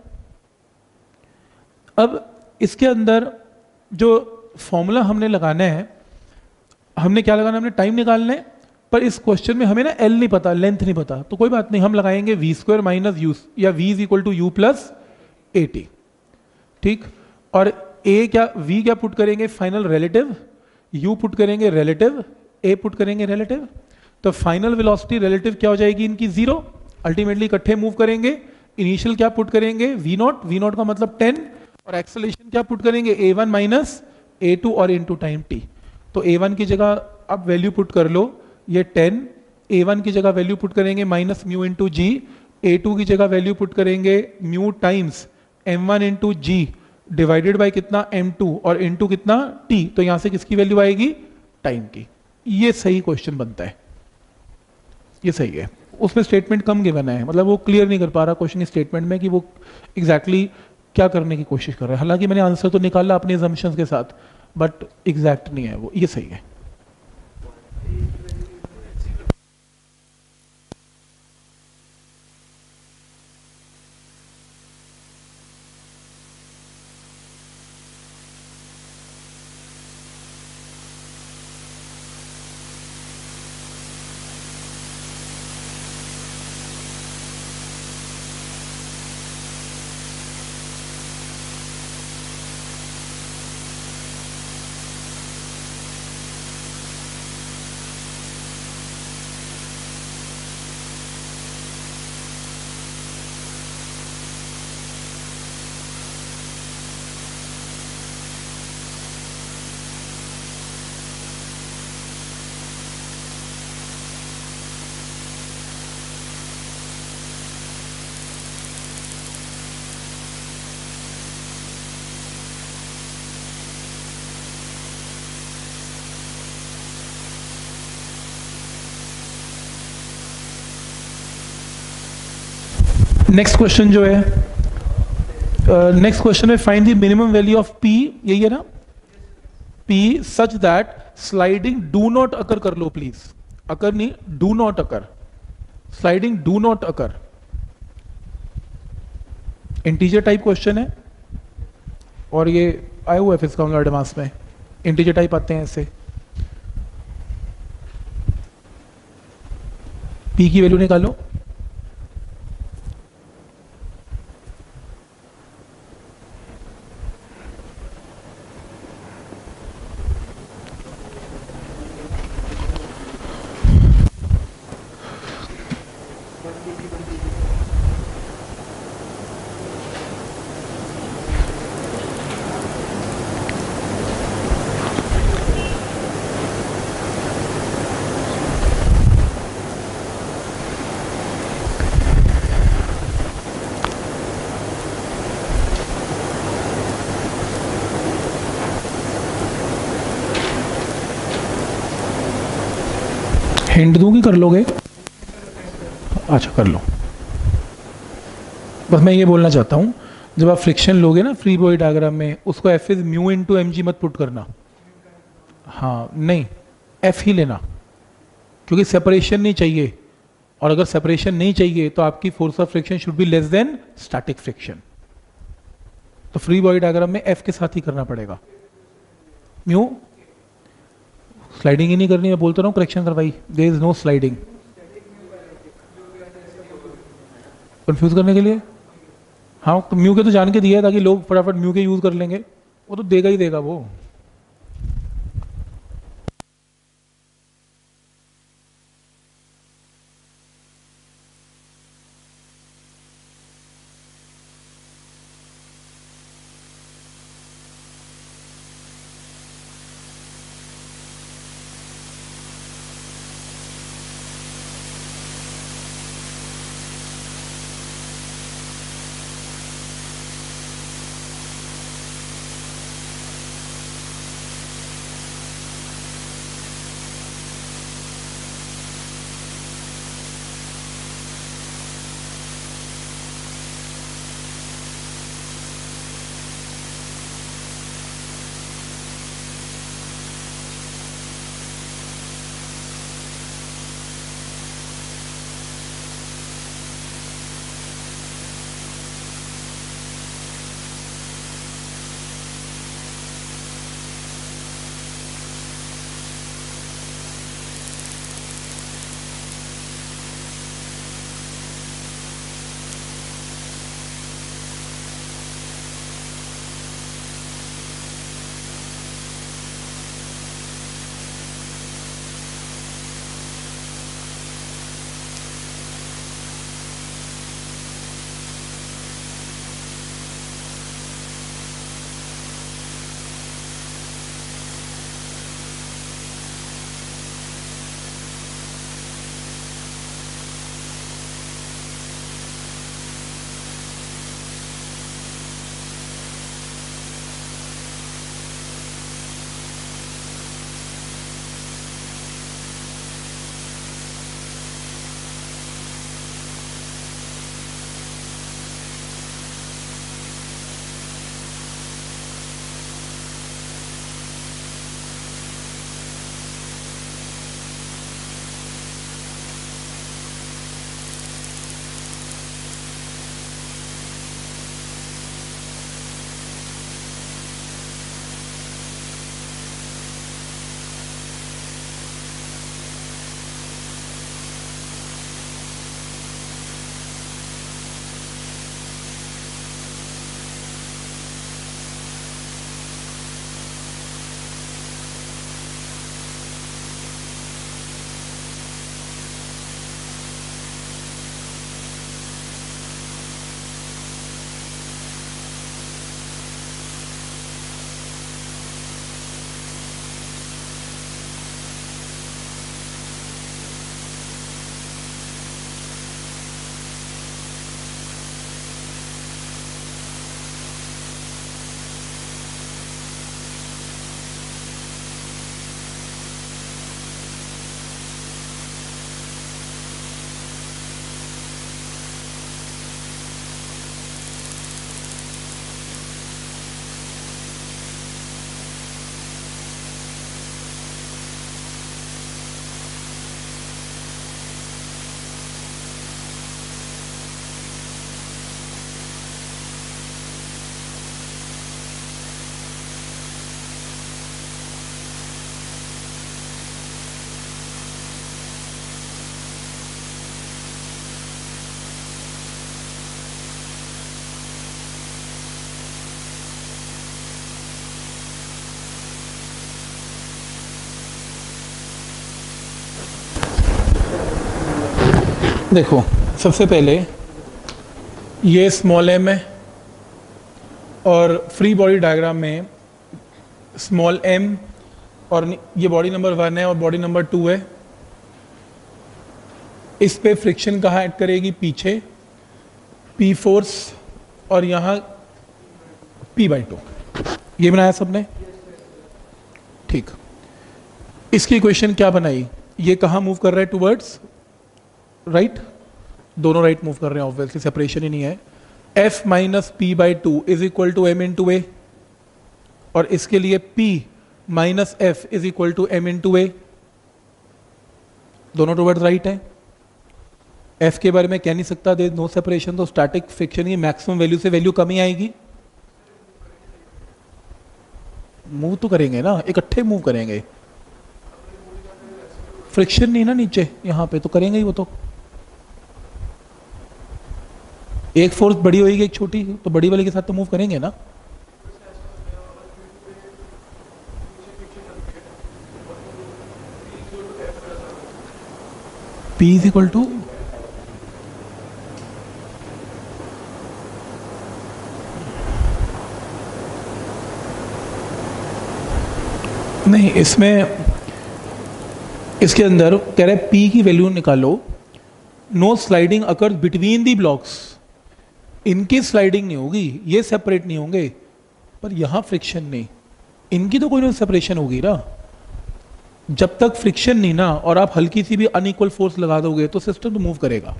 अब इसके अंदर जो फॉर्मूला हमने लगाना है, हमने क्या लगाना है, हमने टाइम निकालना है। पर इस क्वेश्चन में हमें ना एल नहीं पता, लेंथ नहीं पता, तो कोई बात नहीं, हम लगाएंगे वी स्क्वायर माइनस यू, या v is equal to you plus a t, ठीक। और ए क्या, वी क्या पुट करेंगे, फाइनल रिलेटिव, यू पुट करेंगे रिलेटिव, ए पुट करेंगे रिलेटिव। तो फाइनल वेलोसिटी रिलेटिव क्या हो जाएगी इनकी, जीरो। अल्टीमेटली इकट्ठे मूव करेंगे। इनिशियल क्या पुट करेंगे, वी नॉट, वी नॉट का मतलब टेन, और एक्सेलरेशन क्या पुट करेंगे, a one minus A two और इनटू टाइम टी। तो ए वन की जगह अब वैल्यू पुट कर लो, ये टेन, ए वन की जगह वैल्यू पुट करेंगे minus mu into g, a two की जगह वैल्यू पुट करेंगे mu times m one into g divided by कितना, एम टू, और इंटू कितना, टी। तो यहां से किसकी वैल्यू आएगी, टाइम की। ये सही क्वेश्चन बनता है, ये सही है। उसमें स्टेटमेंट कम गिवन है, मतलब वो क्लियर नहीं कर पा रहा क्वेश्चन स्टेटमेंट में कि वो एग्जैक्टली exactly क्या करने की कोशिश कर रहा है। हालांकि मैंने आंसर तो निकाला अपने assumptions के साथ, बट एग्जैक्ट नहीं है वो, ये सही है। नेक्स्ट क्वेश्चन जो है, नेक्स्ट क्वेश्चन है find the minimum value of p, यही है ना, p such that sliding do not occur कर लो प्लीज, अकर नहीं, do not occur, sliding do not occur. Integer type question है और ये आया हुआ है फिजिक्स काउंटर एडवांस में, इंटीजर टाइप आते हैं ऐसे। पी की वैल्यू निकालो, हिंट दूं कि कर लोगे? अच्छा कर लो। बस मैं ये बोलना चाहता हूँ, जब आप फ्रिक्शन लोगे ना फ्री बॉडी डायग्राम में, उसको f is mu into m g मत पुट करना। हाँ नहीं, एफ ही लेना, क्योंकि सेपरेशन नहीं चाहिए, और अगर सेपरेशन नहीं चाहिए तो आपकी force of friction should be less than static friction. तो फ्री बॉडी डायग्राम में एफ के साथ ही करना पड़ेगा। म्यू स्लाइडिंग ही नहीं करनी, मैं बोलता रहा हूँ करेक्शन करवाई, there is no sliding. Confuse करने के लिए, हाँ तो म्यू के तो जान के दिया है ताकि लोग फटाफट म्यू के यूज कर लेंगे, वो तो देगा ही देगा वो। देखो, सबसे पहले ये स्मॉल एम है और फ्री बॉडी डायग्राम में स्मॉल एम और ये बॉडी नंबर वन है और बॉडी नंबर टू है। इस पे फ्रिक्शन कहाँ ऐड करेगी? पीछे पी फोर्स और यहाँ पी बाई टू। ये बनाया सबने? ठीक। इसकी इक्वेशन क्या बनाई? ये कहाँ मूव कर रहा है? Towards right. दोनों राइट मूव कर रहे हैं, ऑब्वियसली सेपरेशन ही नहीं है। F minus p by two is equal to M into ए, और इसके लिए P minus f is equal to M into a. दोनों टूवर्ड्स राइट है। F के बारे में कह नहीं सकता, दे नो सेपरेशन, तो स्टैटिक फ्रिक्शन की मैक्सिमम वैल्यू से वैल्यू कम ही आएगी। मूव तो करेंगे ना, इकट्ठे मूव करेंगे। फ्रिक्शन नहीं ना नीचे, यहां पे तो करेंगे ही वो। तो एक फोर्स बड़ी होगी एक छोटी, तो बड़ी वाले के साथ तो मूव करेंगे ना। P इज इक्वल टू नहीं, इसमें इसके अंदर कह रहे हैं P की वैल्यू निकालो। No sliding occurs between the blocks. इनकी स्लाइडिंग नहीं होगी, ये सेपरेट नहीं होंगे, पर यहां फ्रिक्शन नहीं, इनकी तो कोई ना सेपरेशन होगी ना। जब तक फ्रिक्शन नहीं ना और आप हल्की सी भी अनइक्वल फोर्स लगा दोगे तो सिस्टम तो मूव करेगा।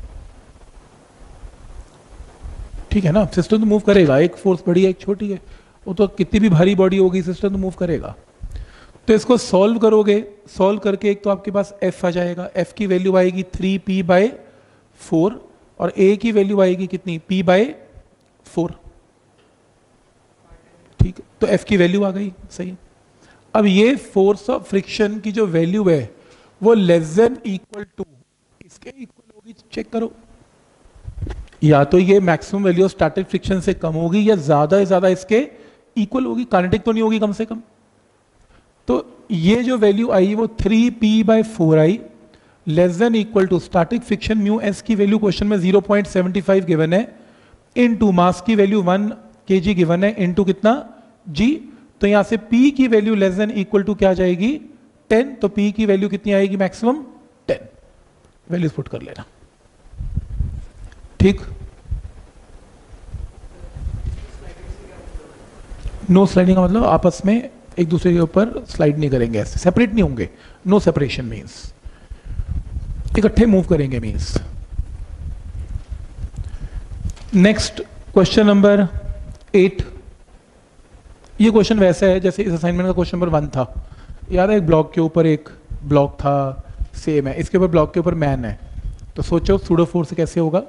ठीक है ना, सिस्टम तो मूव करेगा। एक फोर्स बड़ी है एक छोटी है, वो तो कितनी भी भारी बॉडी होगी सिस्टम तो मूव करेगा। तो इसको सॉल्व करोगे, सॉल्व करके एक तो आपके पास F आ जाएगा। F की वैल्यू आएगी थ्री पी बाई फोर और A की वैल्यू आएगी कितनी? P by four. ठीक, तो F की वैल्यू आ गई, सही। अब ये फोर्स ऑफ फ्रिक्शन की जो वैल्यू है वो लेस देन इक्वल टू इसके इक्वल होगी। चेक करो, या तो ये maximum value of static friction से कम होगी या ज्यादा से ज्यादा इसके इक्वल होगी। काइनेटिक तो नहीं होगी कम से कम। तो ये जो वैल्यू आई वो थ्री पी बाई फोर आई, less than equal to static friction mu s की वैल्यू क्वेश्चन में zero point seven five given है, इन टू मास की वैल्यू वन के जी गिवन है, इन टू कितना? जी। तो यहां से P की value less than equal to क्या जाएगी? टेन। तो P की वैल्यू कितनी आएगी? Maximum ten. वैल्यूज पुट कर लेना। ठीक, नो स्लाइडिंग का मतलब आपस में एक दूसरे के ऊपर स्लाइड नहीं करेंगे, ऐसे सेपरेट नहीं होंगे। नो सेपरेशन मींस इकट्ठे मूव करेंगे means. Next question number eight. ये क्वेश्चन वैसा है जैसे इस असाइनमेंट का क्वेश्चन नंबर वन था। याद है, एक ब्लॉक के ऊपर एक ब्लॉक था, सेम है। इसके ऊपर ब्लॉक के ऊपर मैन है, तो सोचो सूडो फोर्स कैसे होगा।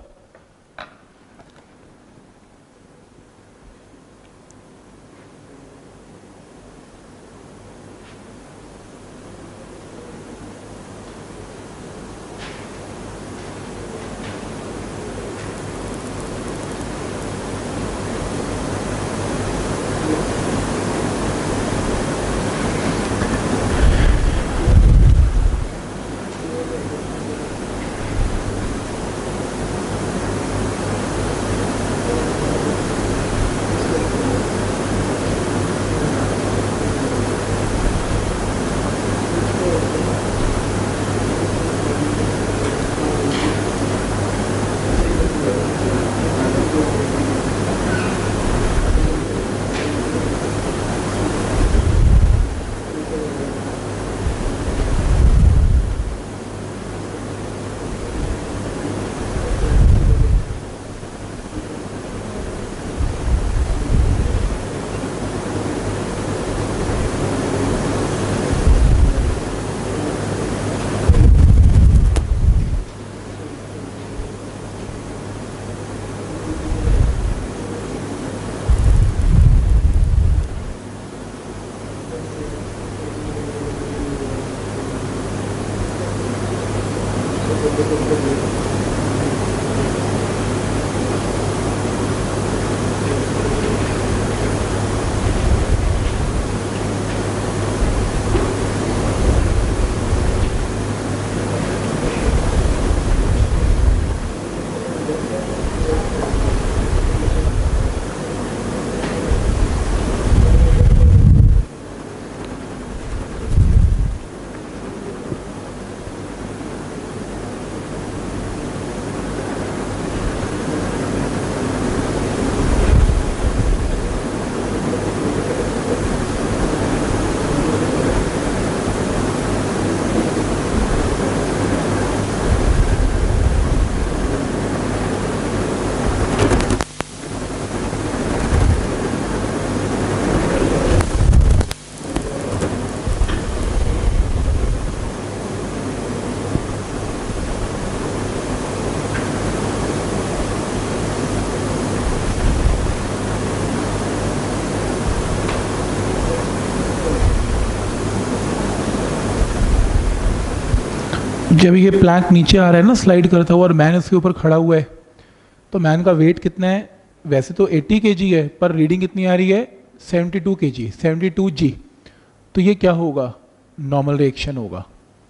जब ये प्लैंक नीचे आ रहा है ना स्लाइड करता हुआ और मैन इसके ऊपर खड़ा हुआ है, तो मैन का वेट कितना है? वैसे तो अस्सी केजी है, पर रीडिंग कितनी आ रही है? बहत्तर केजी, बहत्तर जी। तो ये क्या होगा? नॉर्मल रिएक्शन होगा,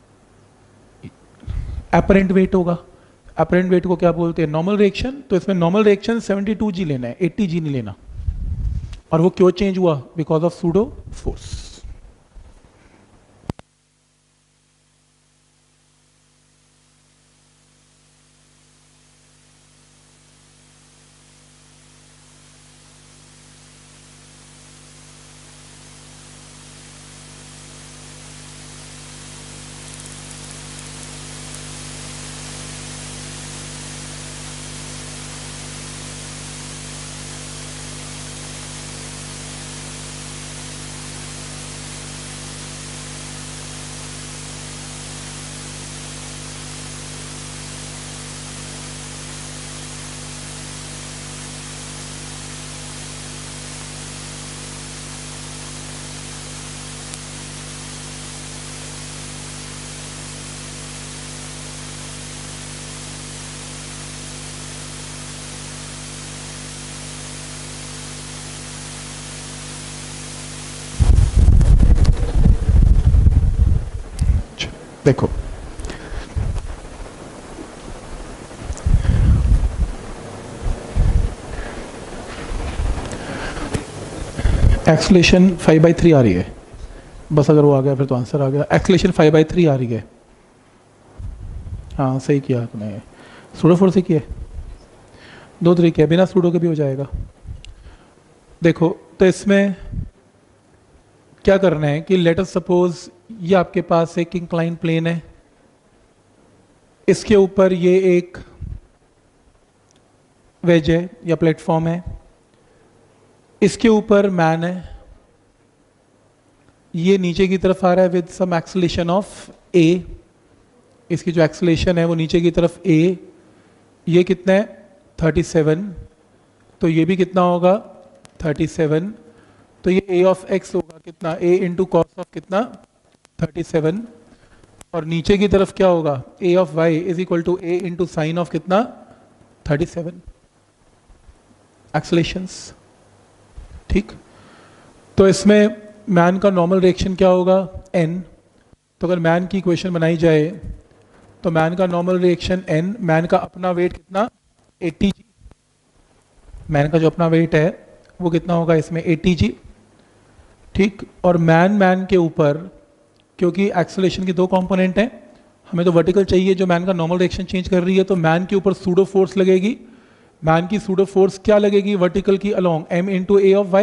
अपरेंट वेट होगा। अपरेंट वेट को क्या बोलते हैं? Normal reaction. तो इसमें नॉर्मल रिएक्शन बहत्तर जी लेना है, अस्सी जी नहीं लेना। और वो क्यों चेंज हुआ? Because of pseudo force. देखो एक्सलेशन फाइव बाई थ्री आ रही है, बस अगर वो आ गया फिर तो आंसर आ गया। एक्सलेशन फाइव बाई थ्री आ रही है। हाँ सही किया आपने, सूडो फोर से किया। दो तरीके बिना सूडो के भी हो जाएगा। देखो तो इसमें क्या करना है कि लेट अस सपोज ये आपके पास एक इंक्लाइन प्लेन है, इसके ऊपर ये एक वेज है या प्लेटफॉर्म है, इसके ऊपर मैन है, ये नीचे की तरफ आ रहा है with some acceleration of a. इसकी जो एक्सेलेरेशन है वो नीचे की तरफ ए, ये कितना है? Thirty seven. तो ये भी कितना होगा? Thirty seven. तो ये ए ऑफ एक्स होगा कितना? ए इंटू कॉस ऑफ कितना? Thirty seven. और नीचे की तरफ क्या होगा? A of y is equal to a into sine of कितना? Thirty seven. एक्सेलेरेशंस, ठीक। तो इसमें मैन का नॉर्मल रिएक्शन क्या होगा? एन। तो अगर मैन की इक्वेशन बनाई जाए तो मैन का नॉर्मल रिएक्शन एन, मैन का अपना वेट कितना? अस्सी जी। मैन का जो अपना वेट है वो कितना होगा इसमें? अस्सी जी, ठीक। और मैन मैन के ऊपर, क्योंकि एक्सेलेरेशन की दो कंपोनेंट हैं, हमें तो वर्टिकल चाहिए जो मैन का नॉर्मल रिएक्शन चेंज कर रही है, तो मैन के ऊपर सूडो फोर्स लगेगी। मैन की सूडो फोर्स क्या लगेगी? वर्टिकल की along m into a of y,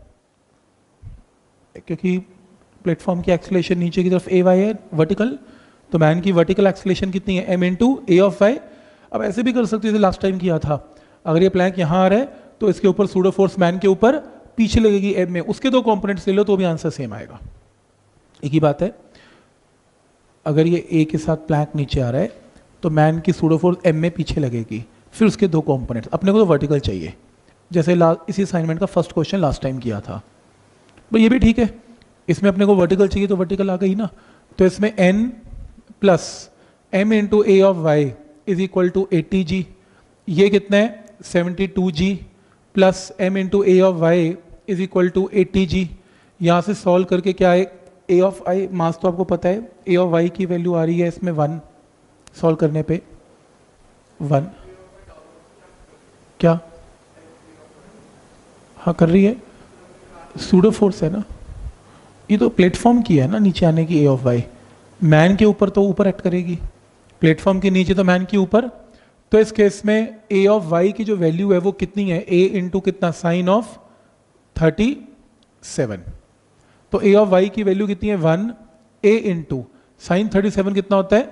क्योंकि प्लेटफॉर्म की एक्सेलेरेशन नीचे की तरफ ए वाई है वर्टिकल, तो मैन की वर्टिकल एक्सेलेरेशन कितनी है? M into a of y. अब ऐसे भी कर सकते थे, लास्ट टाइम किया था। अगर ये प्लैंक यहाँ आ रहा है तो इसके ऊपर सूडो फोर्स मैन के ऊपर पीछे लगेगी एम में, उसके दो कंपोनेंट्स ले लो तो भी आंसर सेम आएगा। एक ही बात है। अगर ये ए के साथ प्लैंक नीचे आ रहा है तो मैन की सूडो फोर्स एम में पीछे लगेगी, फिर उसके दो कंपोनेंट्स। अपने को तो वर्टिकल चाहिए, जैसे इसी असाइनमेंट का फर्स्ट क्वेश्चन लास्ट टाइम किया था। भाई ये भी ठीक है, इसमें अपने को वर्टिकल चाहिए तो वर्टिकल आ गई ना। तो इसमें n plus M into a of y is equal to eighty g. ये कितना है? Seventy two g plus M into a of y is equal to eighty g. यहाँ से सॉल्व करके क्या है? ए ऑफ आई मास तो आपको पता है, ए ऑफ वाई की वैल्यू आ रही है इसमें वन, सॉल्व करने पे वन। क्या? हाँ कर रही है, सूडो फोर्स है ना, ये तो प्लेटफॉर्म की है ना नीचे आने की। ए ऑफ वाई मैन के ऊपर तो ऊपर एक्ट करेगी, प्लेटफॉर्म के नीचे तो मैन के ऊपर। तो इस केस में ए ऑफ वाई की जो वैल्यू है वो कितनी है? ए इंटू कितना? Sine of thirty seven. तो ए ऑफ वाई की वैल्यू कितनी है? One. A into sine thirty seven कितना होता है?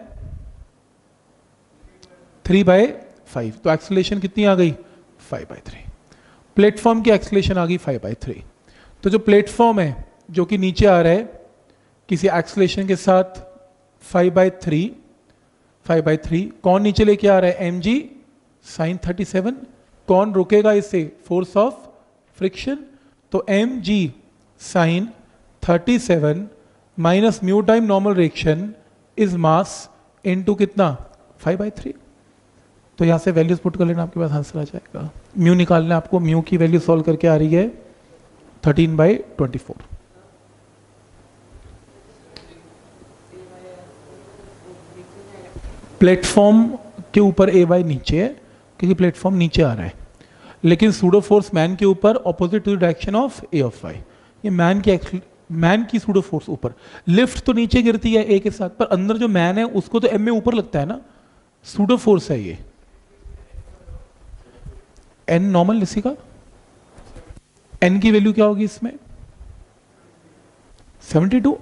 Three by five. तो एक्सेलेरेशन कितनी आ गई? Five by three. प्लेटफॉर्म की एक्सेलेरेशन आ गई फाइव बाई थ्री। तो जो प्लेटफॉर्म है जो कि नीचे आ रहा है किसी एक्सेलेरेशन के साथ five by three, five by three, कौन नीचे लेके आ रहा है? M g sine thirty seven. कौन रुकेगा इससे? Force of friction. तो M g sine thirty seven minus mu time normal reaction is mass into कितना फाइव बाई थ्री। तो यहाँ से वैल्यूज पुट कर लेना, आपके पास आंसर आ जाएगा। म्यू निकालना है आपको, म्यू की वैल्यू सॉल्व करके आ रही है thirteen by twenty four. Platform के ऊपर ए वाई नीचे है क्योंकि प्लेटफॉर्म नीचे आ रहा है, लेकिन सूडो फोर्स मैन के ऊपर opposite to the direction of a of y. ये मैन की मैन की सूडो फोर्स ऊपर, लिफ्ट तो नीचे गिरती है ए के साथ, पर अंदर जो मैन है उसको तो एम में ऊपर लगता है ना, सूडो फोर्स है ये। एन नॉर्मल इसी का, एन की वैल्यू क्या होगी इसमें सेवेंटी टू।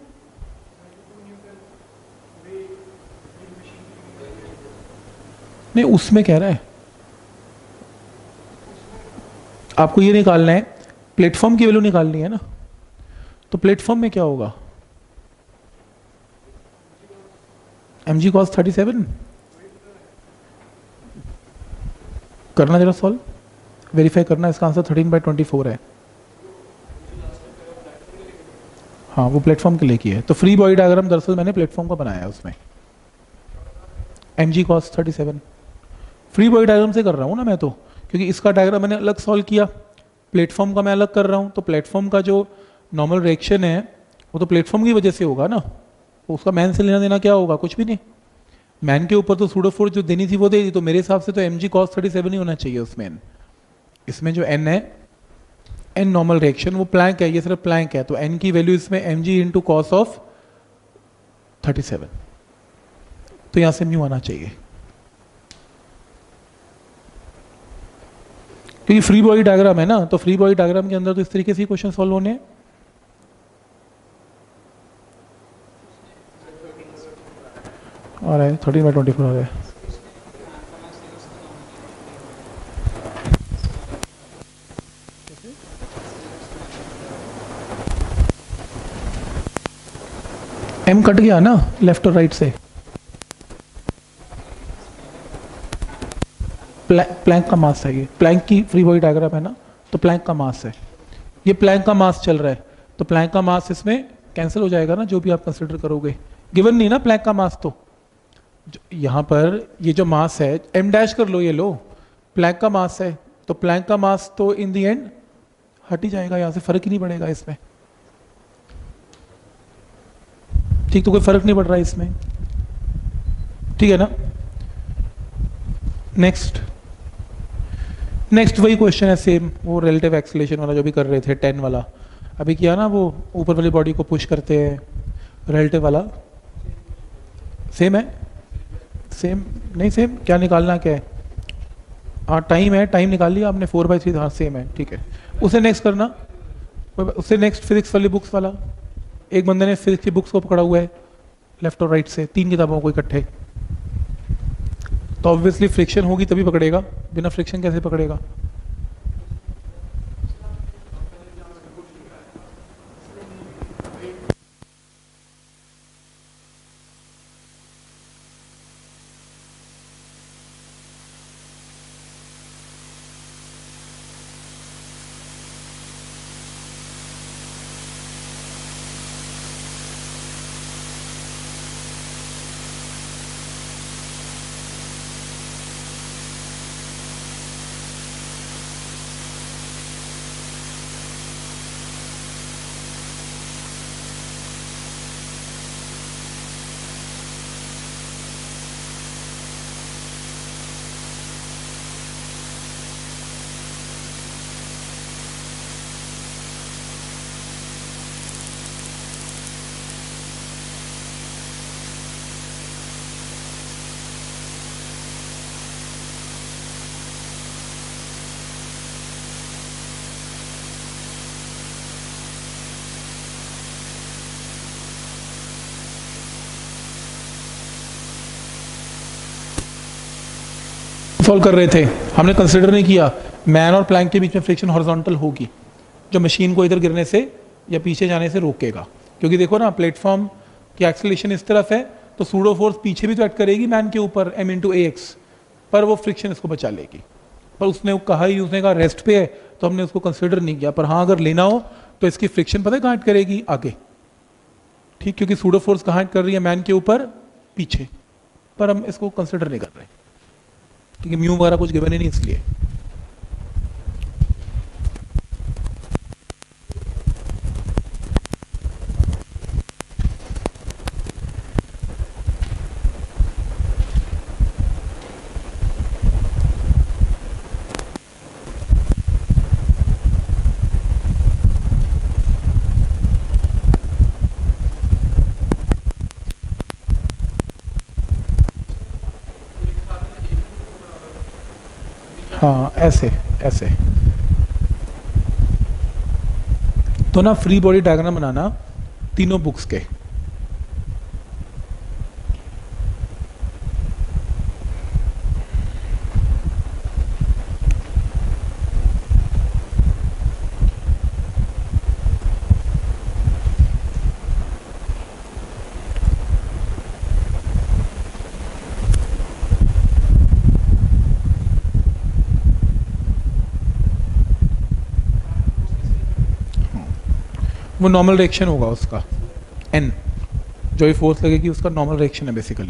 नहीं उसमें कह रहा है आपको ये निकालना है, प्लेटफॉर्म की वैल्यू निकालनी है ना। तो प्लेटफॉर्म में क्या होगा, m g cos thirty seven. करना जरा सॉल्व, वेरीफाई करना, इसका answer thirteen by twenty four है। हाँ वो प्लेटफॉर्म के लिए की है। तो फ्री बॉडी डायग्राम दरअसल मैंने प्लेटफॉर्म का बनाया है, उसमें m g cos thirty seven free body diagram से कर रहा हूँ ना मैं तो, क्योंकि इसका डायग्राम मैंने अलग सॉल्व किया, प्लेटफॉर्म का मैं अलग कर रहा हूँ। तो प्लेटफॉर्म का जो नॉर्मल रिएक्शन है वो तो प्लेटफॉर्म की वजह से होगा ना, तो उसका मैन से लेना देना क्या होगा, कुछ भी नहीं। मैन के ऊपर तो सूडो फोर्स जो देनी थी वो दे दी, तो मेरे हिसाब से तो M g cos thirty seven ही होना चाहिए उसमें। इसमें जो एन है, एन नॉर्मल रिएक्शन, वो प्लैंक है, ये सिर्फ प्लैंक है, तो एन की वैल्यू इसमें m g into cos of thirty seven, तो यहां से म्यू आना चाहिए। क्योंकि फ्री बॉडी डायग्राम है ना, तो फ्री बॉडी डायग्राम के अंदर तो इस तरीके से क्वेश्चन सॉल्व होने हैं। आ रहा है थर्टीन बाई ट्वेंटी फोर आ रहा है। एम कट गया ना लेफ्ट और राइट से, प्लैंक का मास है ये, प्लैंक की फ्री बॉडी डायग्राम है ना, तो प्लैंक का मास है, ये प्लैंक का मास चल रहा है, तो प्लैंक का मास इसमें कैंसिल हो जाएगा ना, जो भी आप कंसिडर करोगे। गिवन नहीं ना प्लैंक का मास, तो यहाँ पर ये जो मास है एम डैश कर लो, ये लो प्लैंक का मास है, तो प्लैंक का मास तो इन दी एंड हट ही जाएगा, यहाँ से फर्क ही नहीं पड़ेगा इसमें, ठीक। तो कोई फर्क नहीं पड़ रहा है इसमें, ठीक है ना। नेक्स्ट नेक्स्ट वही क्वेश्चन है सेम, वो रिलेटिव एक्सेलरेशन वाला जो भी कर रहे थे, टेन वाला अभी किया ना, वो ऊपर वाली बॉडी को पुश करते हैं, रिलेटिव वाला सेम है, सेम नहीं सेम, क्या निकालना क्या है, हाँ टाइम है, टाइम निकाल लिया आपने, फोर बाई थ्री, हाँ सेम है, ठीक है। उसे नेक्स्ट करना, उससे नेक्स्ट फिजिक्स वाली बुक्स वाला, एक बंदे ने फिजिक्स की बुक्स को पकड़ा हुआ है लेफ्ट और राइट से, तीन किताबों को इकट्ठे, तो ऑब्वियसली फ्रिक्शन होगी तभी पकड़ेगा, बिना फ्रिक्शन कैसे पकड़ेगा। सॉल्व कर रहे थे, हमने कंसिडर नहीं किया मैन और प्लैंक के बीच में फ्रिक्शन हॉरिजॉन्टल होगी, जो मशीन को इधर गिरने से या पीछे जाने से रोकेगा। क्योंकि देखो ना प्लेटफॉर्म की एक्सेलरेशन इस तरफ है, तो सूडो फोर्स पीछे भी तो एक्ट करेगी मैन के ऊपर, एम इंटू ए एक्स, पर वो फ्रिक्शन इसको बचा लेगी। पर उसने कहा ही, उसने कहा रेस्ट पे है, तो हमने उसको कंसिडर नहीं किया। पर हाँ अगर लेना हो तो इसकी फ्रिक्शन पता है कहाँ एक्ट करेगी, आगे, ठीक, क्योंकि सूडो फोर्स कहाँ एक्ट कर रही है, मैन के ऊपर पीछे, पर हम इसको कंसिडर नहीं कर रहे क्योंकि म्यू वगैरह कुछ गिवन ही नहीं इसलिए। हाँ ऐसे ऐसे। तो ना फ्री बॉडी डायग्राम बनाना तीनों बुक्स के। वो नॉर्मल रिएक्शन होगा उसका, एन जो भी फोर्स लगेगी उसका नॉर्मल रिएक्शन है बेसिकली।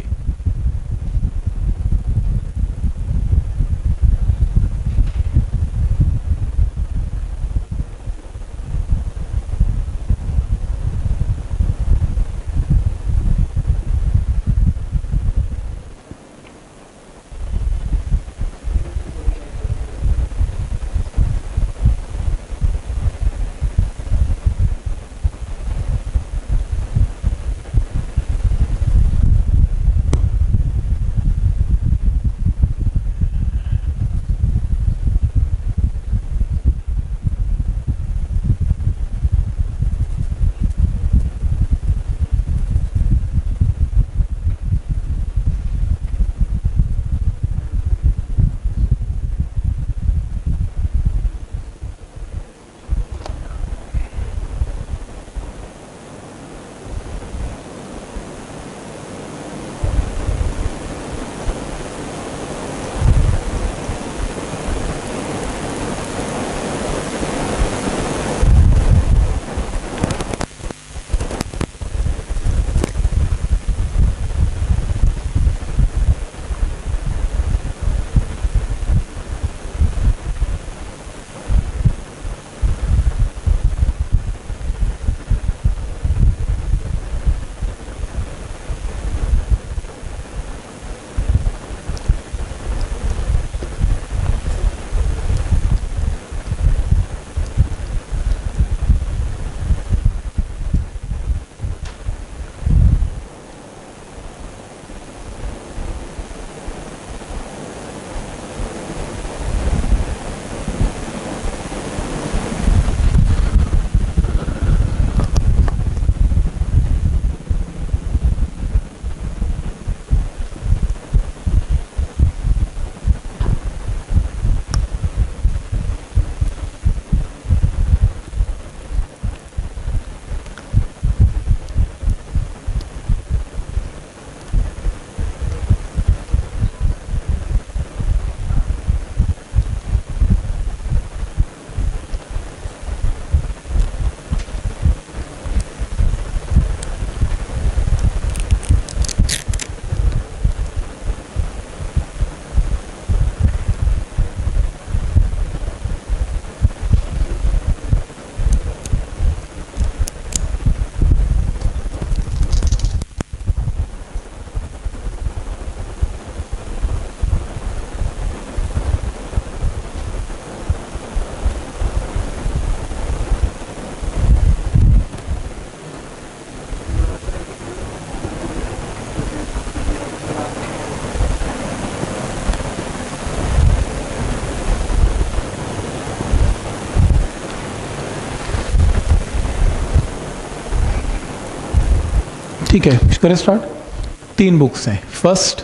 ठीक है, करें स्टार्ट। तीन बुक्स हैं, फर्स्ट,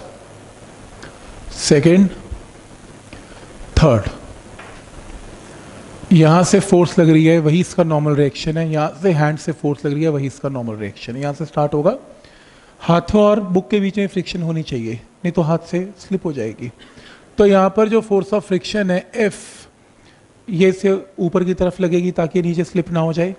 सेकंड, थर्ड। यहाँ से फोर्स लग रही है वही इसका नॉर्मल रिएक्शन है, यहाँ से हैंड से फोर्स लग रही है वही इसका नॉर्मल रिएक्शन है। यहाँ से स्टार्ट होगा, हाथों और बुक के बीच में फ्रिक्शन होनी चाहिए, नहीं तो हाथ से स्लिप हो जाएगी। तो यहाँ पर जो फोर्स ऑफ फ्रिक्शन है एफ, ये से ऊपर की तरफ लगेगी ताकि नीचे स्लिप ना हो जाए।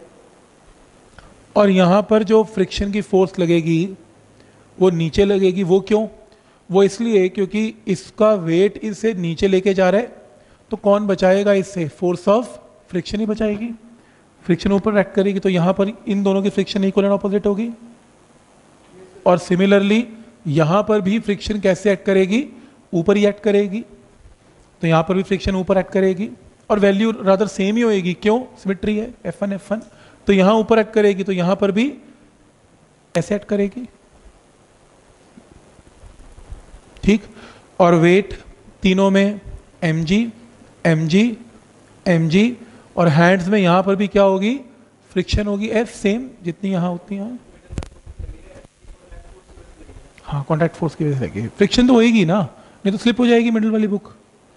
और यहाँ पर जो फ्रिक्शन की फोर्स लगेगी वो नीचे लगेगी। वो क्यों? वो इसलिए क्योंकि इसका वेट इससे नीचे लेके जा रहा है, तो कौन बचाएगा इससे? फोर्स ऑफ फ्रिक्शन ही बचाएगी। फ्रिक्शन ऊपर एक्ट करेगी तो यहाँ पर इन दोनों की फ्रिक्शन इक्वल एंड ऑपोजिट होगी। और सिमिलरली यहाँ पर भी फ्रिक्शन कैसे एक्ट करेगी? ऊपर ही एक्ट करेगी, तो यहाँ पर भी फ्रिक्शन ऊपर एक्ट करेगी और वैल्यू रादर सेम ही होएगी। क्यों? सिमेट्री है, एफ वन एफ वन। तो यहाँ ऊपर एक्ट करेगी तो यहाँ पर भी ऐसे एक्ट करेगी, ठीक। और वेट तीनों में m g m g m जी, और हैंड्स में यहाँ पर भी क्या होगी? फ्रिक्शन होगी एफ, सेम जितनी यहाँ उतनी यहाँ। हाँ, कॉन्टैक्ट फोर्स की वजह से लगी फ्रिक्शन तो होएगी ना, नहीं तो स्लिप हो जाएगी मिडिल वाली बुक।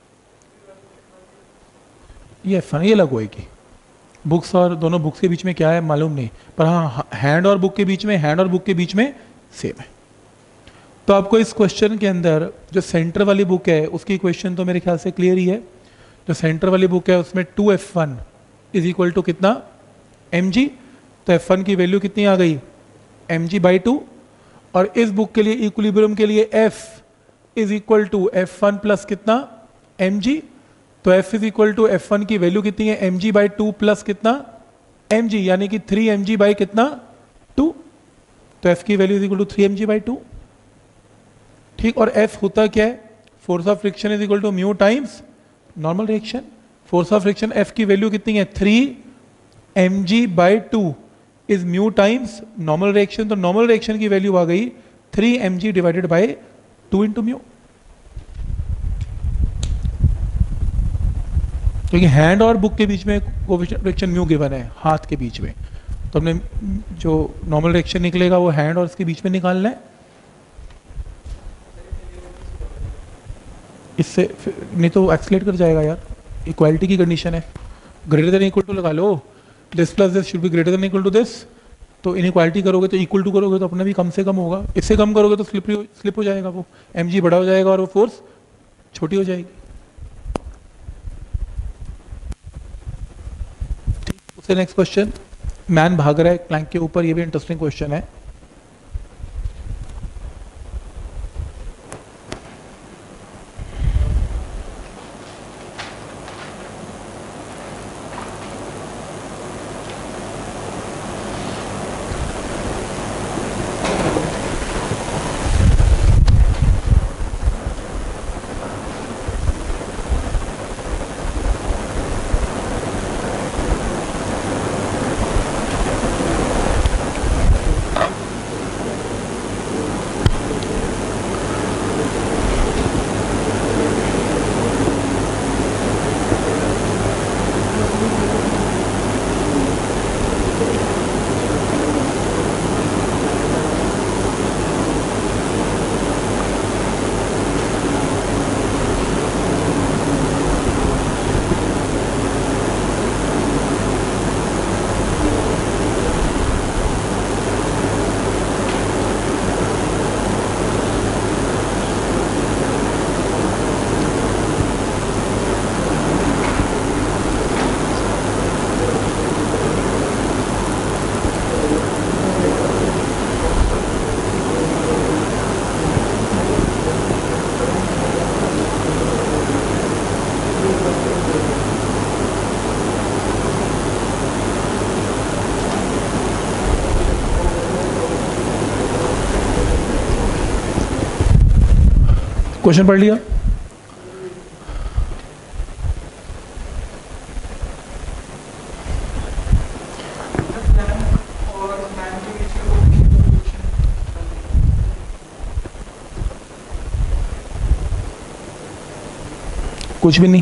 ये एफ ये अलग होएगी। बुक्स और दोनों बुक्स के बीच में क्या है मालूम नहीं, पर हाँ हैंड और बुक के बीच में, हैंड और बुक के बीच में सेम है। तो आपको इस क्वेश्चन के अंदर जो सेंटर वाली बुक है उसकी क्वेश्चन तो मेरे ख्याल से क्लियर ही है। जो सेंटर वाली बुक है उसमें two F one is equal to कितना? M g. तो एफ वन की वैल्यू कितनी आ गई? M ji by two. और इस बुक के लिए इक्विलिब्रियम के लिए F is equal to F one plus कितना? M g. तो F is equal to F one की वैल्यू कितनी है? M ji by two plus कितना? एम जी, यानी कि थ्री एम जी बाई कितना? टू। तो एफ की value is equal to three m ji by two, ठीक। और एफ होता क्या है? Force of friction is equal to mu times normal reaction. Force of friction F की वैल्यू कितनी है? Three m ji by two is mu times normal reaction. तो normal reaction की वैल्यू आ गई three m ji divided by two into mu, क्योंकि hand और book के बीच में कोएफिशिएंट फ्रिक्शन म्यू गिवन है, हाथ के बीच में। तो हमने जो नॉर्मल रिएक्शन निकलेगा वो हैंड और इसके बीच में निकालना है। इससे नहीं तो एक्सीलेट कर जाएगा यार, इक्वालिटी की कंडीशन है। ग्रेटर देन इक्वल टू लगा लो, this plus this should be greater than equal to this. तो इनइक्वालिटी करोगे तो इक्वल टू करोगे तो अपना भी कम से कम होगा, इससे कम करोगे तो स्लिप स्लिप हो जाएगा, वो एम जी बड़ा हो जाएगा और वो फोर्स छोटी हो जाएगी। उससे नेक्स्ट क्वेश्चन, मैन भाग रहा है प्लैंक के ऊपर, ये भी इंटरेस्टिंग क्वेश्चन है। क्वेश्चन पढ़ लिया? कुछ भी नहीं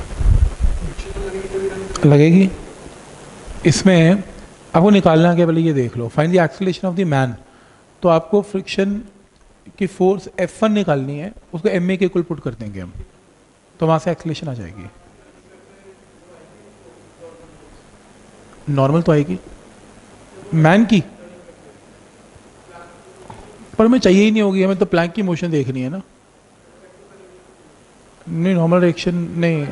लगेगी। इसमें आपको निकालना क्या, पहले ये देख लो, find the acceleration of the man. तो आपको फ्रिक्शन की फोर्स एफ वन निकालनी है, उसको एम ए के इक्वल पुट कर देंगे हम, तो वहां से एक्सीलरेशन आ जाएगी। नॉर्मल तो आएगी मैन की, पर हमें चाहिए ही नहीं होगी, हमें तो प्लैंक की मोशन देखनी है ना। नहीं नॉर्मल रिएक्शन नहीं,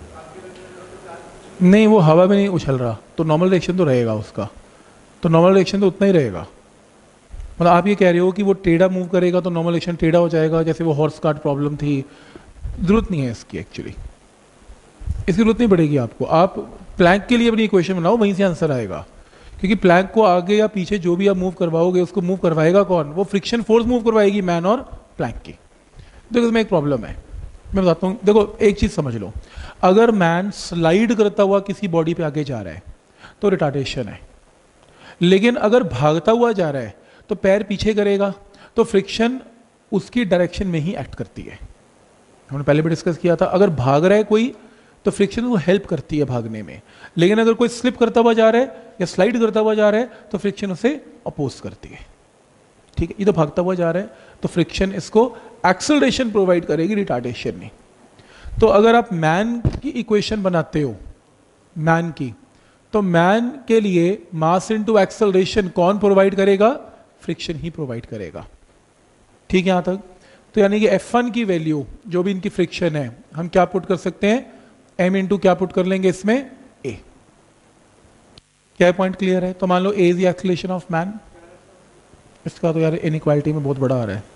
नहीं वो हवा में नहीं उछल रहा, तो नॉर्मल रिएक्शन तो रहेगा उसका, तो नॉर्मल रिएक्शन तो उतना ही रहेगा। मतलब आप ये कह रहे हो कि वो टेढ़ा मूव करेगा तो नॉर्मल एक्शन टेढ़ा हो जाएगा, जैसे वो हॉर्स कार्ट प्रॉब्लम थी। जरूरत नहीं है इसकी, एक्चुअली इसकी जरूरत नहीं पड़ेगी आपको। आप प्लैंक के लिए अपनी इक्वेशन बनाओ, वहीं से आंसर आएगा, क्योंकि प्लैंक को आगे या पीछे जो भी आप मूव करवाओगे उसको मूव करवाएगा कौन? वो फ्रिक्शन फोर्स मूव करवाएगी मैन और प्लैंक की। देखो इसमें एक प्रॉब्लम है, मैं बताता हूँ। देखो एक चीज़ समझ लो, अगर मैन स्लाइड करता हुआ किसी बॉडी पे आगे जा रहा है तो रिटार्डेशन है, लेकिन अगर भागता हुआ जा रहा है तो पैर पीछे करेगा, तो फ्रिक्शन उसकी डायरेक्शन में ही एक्ट करती है। हमने पहले भी डिस्कस किया था, अगर भाग रहा है कोई तो फ्रिक्शन वो हेल्प करती है भागने में, लेकिन अगर कोई स्लिप करता हुआ जा रहा है या स्लाइड करता हुआ जा रहा है तो फ्रिक्शन उसे अपोज करती है। ठीक है, ये तो भागता हुआ जा रहा है तो फ्रिक्शन इसको एक्सेलरेशन प्रोवाइड करेगी, रिटार्डेशन नहीं। तो अगर आप मैन की इक्वेशन बनाते हो, मैन की, तो मैन के लिए मास इनटू एक्सेलरेशन कौन प्रोवाइड करेगा? फ्रिक्शन ही प्रोवाइड करेगा। ठीक है यहां तक? तो यानी कि एफ वन की वैल्यू जो भी इनकी फ्रिक्शन है हम क्या पुट कर सकते हैं? एम इंटू क्या पुट कर लेंगे इसमें? ए। क्या पॉइंट क्लियर है? तो मान लो a is the acceleration of man. इसका तो यार इनइक्वालिटी में बहुत बड़ा आ रहा है,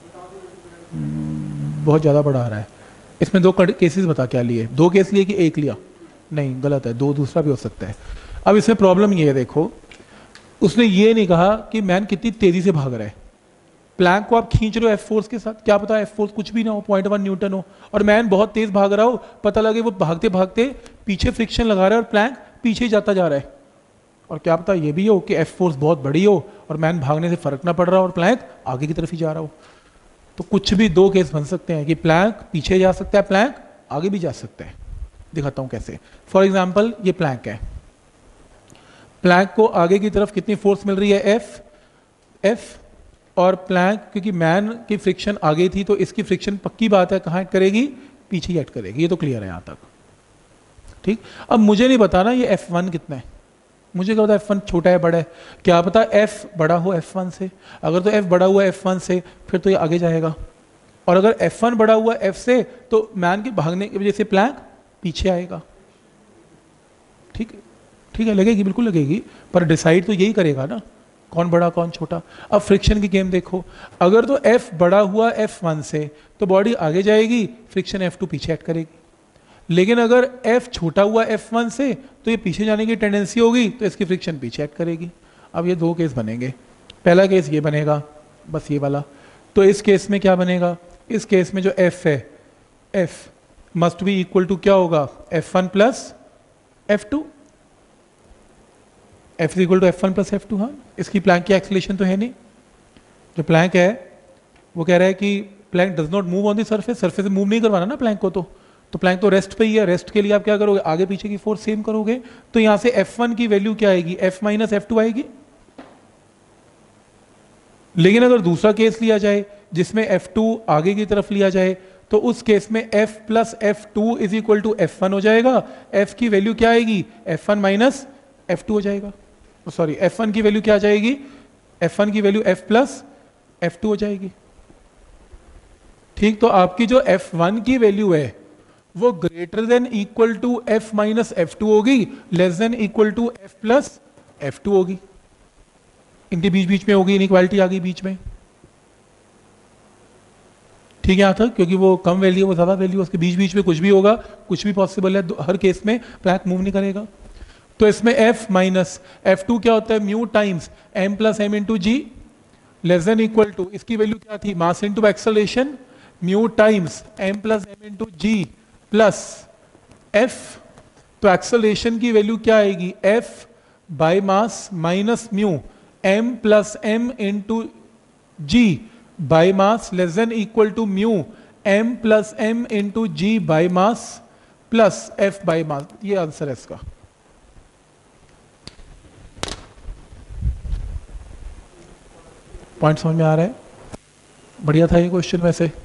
बहुत ज़्यादा बड़ा आ रहा है। इसमें दो केसेस बता क्या लिए, दो केस लिए कि एक लिया? नहीं, गलत है, दो दूसरा भी हो सकता है। अब इसमें प्रॉब्लम ये है, देखो उसने ये नहीं कहा कि मैन कितनी तेजी से भाग रहा है। प्लैंक को आप खींच रहे हो एफ फोर्स के साथ, क्या पता एफ फोर्स कुछ भी ना हो, पॉइंट वन न्यूटन हो, और मैन बहुत तेज भाग रहा हो, पता लगे वो भागते भागते पीछे फ्रिक्शन लगा रहा है और प्लैंक पीछे ही जाता जा रहा है। और क्या पता ये भी हो कि एफ फोर्स बहुत बड़ी हो और मैन भागने से फर्क ना पड़ रहा हो और प्लैंक आगे की तरफ ही जा रहा हो। तो कुछ भी दो केस बन सकते हैं कि प्लैंक पीछे जा सकता है, प्लैंक आगे भी जा सकता है। दिखाता हूं कैसे। फॉर एग्जाम्पल ये प्लैंक है, प्लैंक को आगे की तरफ कितनी फोर्स मिल रही है? एफ एफ और प्लैंक, क्योंकि मैन की फ्रिक्शन आगे थी तो इसकी फ्रिक्शन पक्की बात है कहाँ ऐड करेगी? पीछे ही ऐड करेगी। ये तो क्लियर है यहाँ तक। ठीक, अब मुझे नहीं बताना ये एफ वन कितना है, मुझे क्या पता एफ वन छोटा है बड़ा है, क्या पता एफ बड़ा हो एफ वन से। अगर तो एफ बड़ा हुआ एफ वन से फिर तो ये आगे जाएगा, और अगर एफ वन बड़ा हुआ एफ से तो मैन के भागने की वजह से प्लैंक पीछे आएगा। ठीक ठीक है, लगेगी, बिल्कुल लगेगी, पर डिसाइड तो यही करेगा ना कौन बड़ा कौन छोटा। अब फ्रिक्शन की गेम देखो, अगर तो एफ बड़ा हुआ एफ वन से तो बॉडी आगे जाएगी, फ्रिक्शन एफ टू पीछे ऐड करेगी। लेकिन अगर एफ छोटा हुआ एफ वन से तो ये पीछे जाने की टेंडेंसी होगी, तो इसकी फ्रिक्शन पीछे ऐड करेगी। अब ये दो केस बनेंगे, पहला केस ये बनेगा बस ये वाला। तो इस केस में क्या बनेगा? इस केस में जो एफ है, F must be equal to क्या होगा? F one plus F two. F is equal to F one plus F two. हाँ, इसकी प्लैंक की एक्सेलरेशन तो है नहीं। जो प्लैंक है वो कह रहा है कि plank does not move on the surface, surface से मूव नहीं करवाना ना प्लैंक को, तो तो प्लैंक तो रेस्ट पे ही है। रेस्ट के लिए आप क्या करोगे? आगे पीछे की फोर्स सेम करोगे। तो यहां से एफ वन की वैल्यू क्या आएगी? एफ माइनस एफ टू आएगी। लेकिन अगर दूसरा केस लिया जाए जिसमें एफ टू आगे की तरफ लिया जाए, तो उस केस में F plus F two is equal to F one हो जाएगा। एफ की वैल्यू क्या आएगी? F one minus F two हो जाएगा। सॉरी, एफ वन की वैल्यू क्या आ जाएगी? एफ वन की value F plus F two हो जाएगी। ठीक, तो आपकी जो एफ वन की वैल्यू है वो greater than equal to F minus F two होगी, less than equal to F plus F two होगी। इनके बीच बीच में होगी, इनइक्वालिटी आ गई बीच में। ठीक है यहां तक, क्योंकि वो कम वैल्यू वो ज्यादा वैल्यू, उसके बीच बीच में कुछ भी होगा, कुछ भी पॉसिबल है, हर केस में प्लैंक मूव नहीं करेगा। तो इसमें f माइनस एफ टू क्या होता है? Mu times m plus M into g, less than equal to, इसकी वैल्यू क्या थी? Mass into acceleration, mu times m plus M into g plus f। तो एक्सेलरेशन की वैल्यू क्या आएगी? f by mass minus mu m plus M into g by mass, less than equal to mu m plus M into g by mass plus f by mass. ये answer है इसका। Point समझ में आ रहा है? बढ़िया था ये क्वेश्चन वैसे।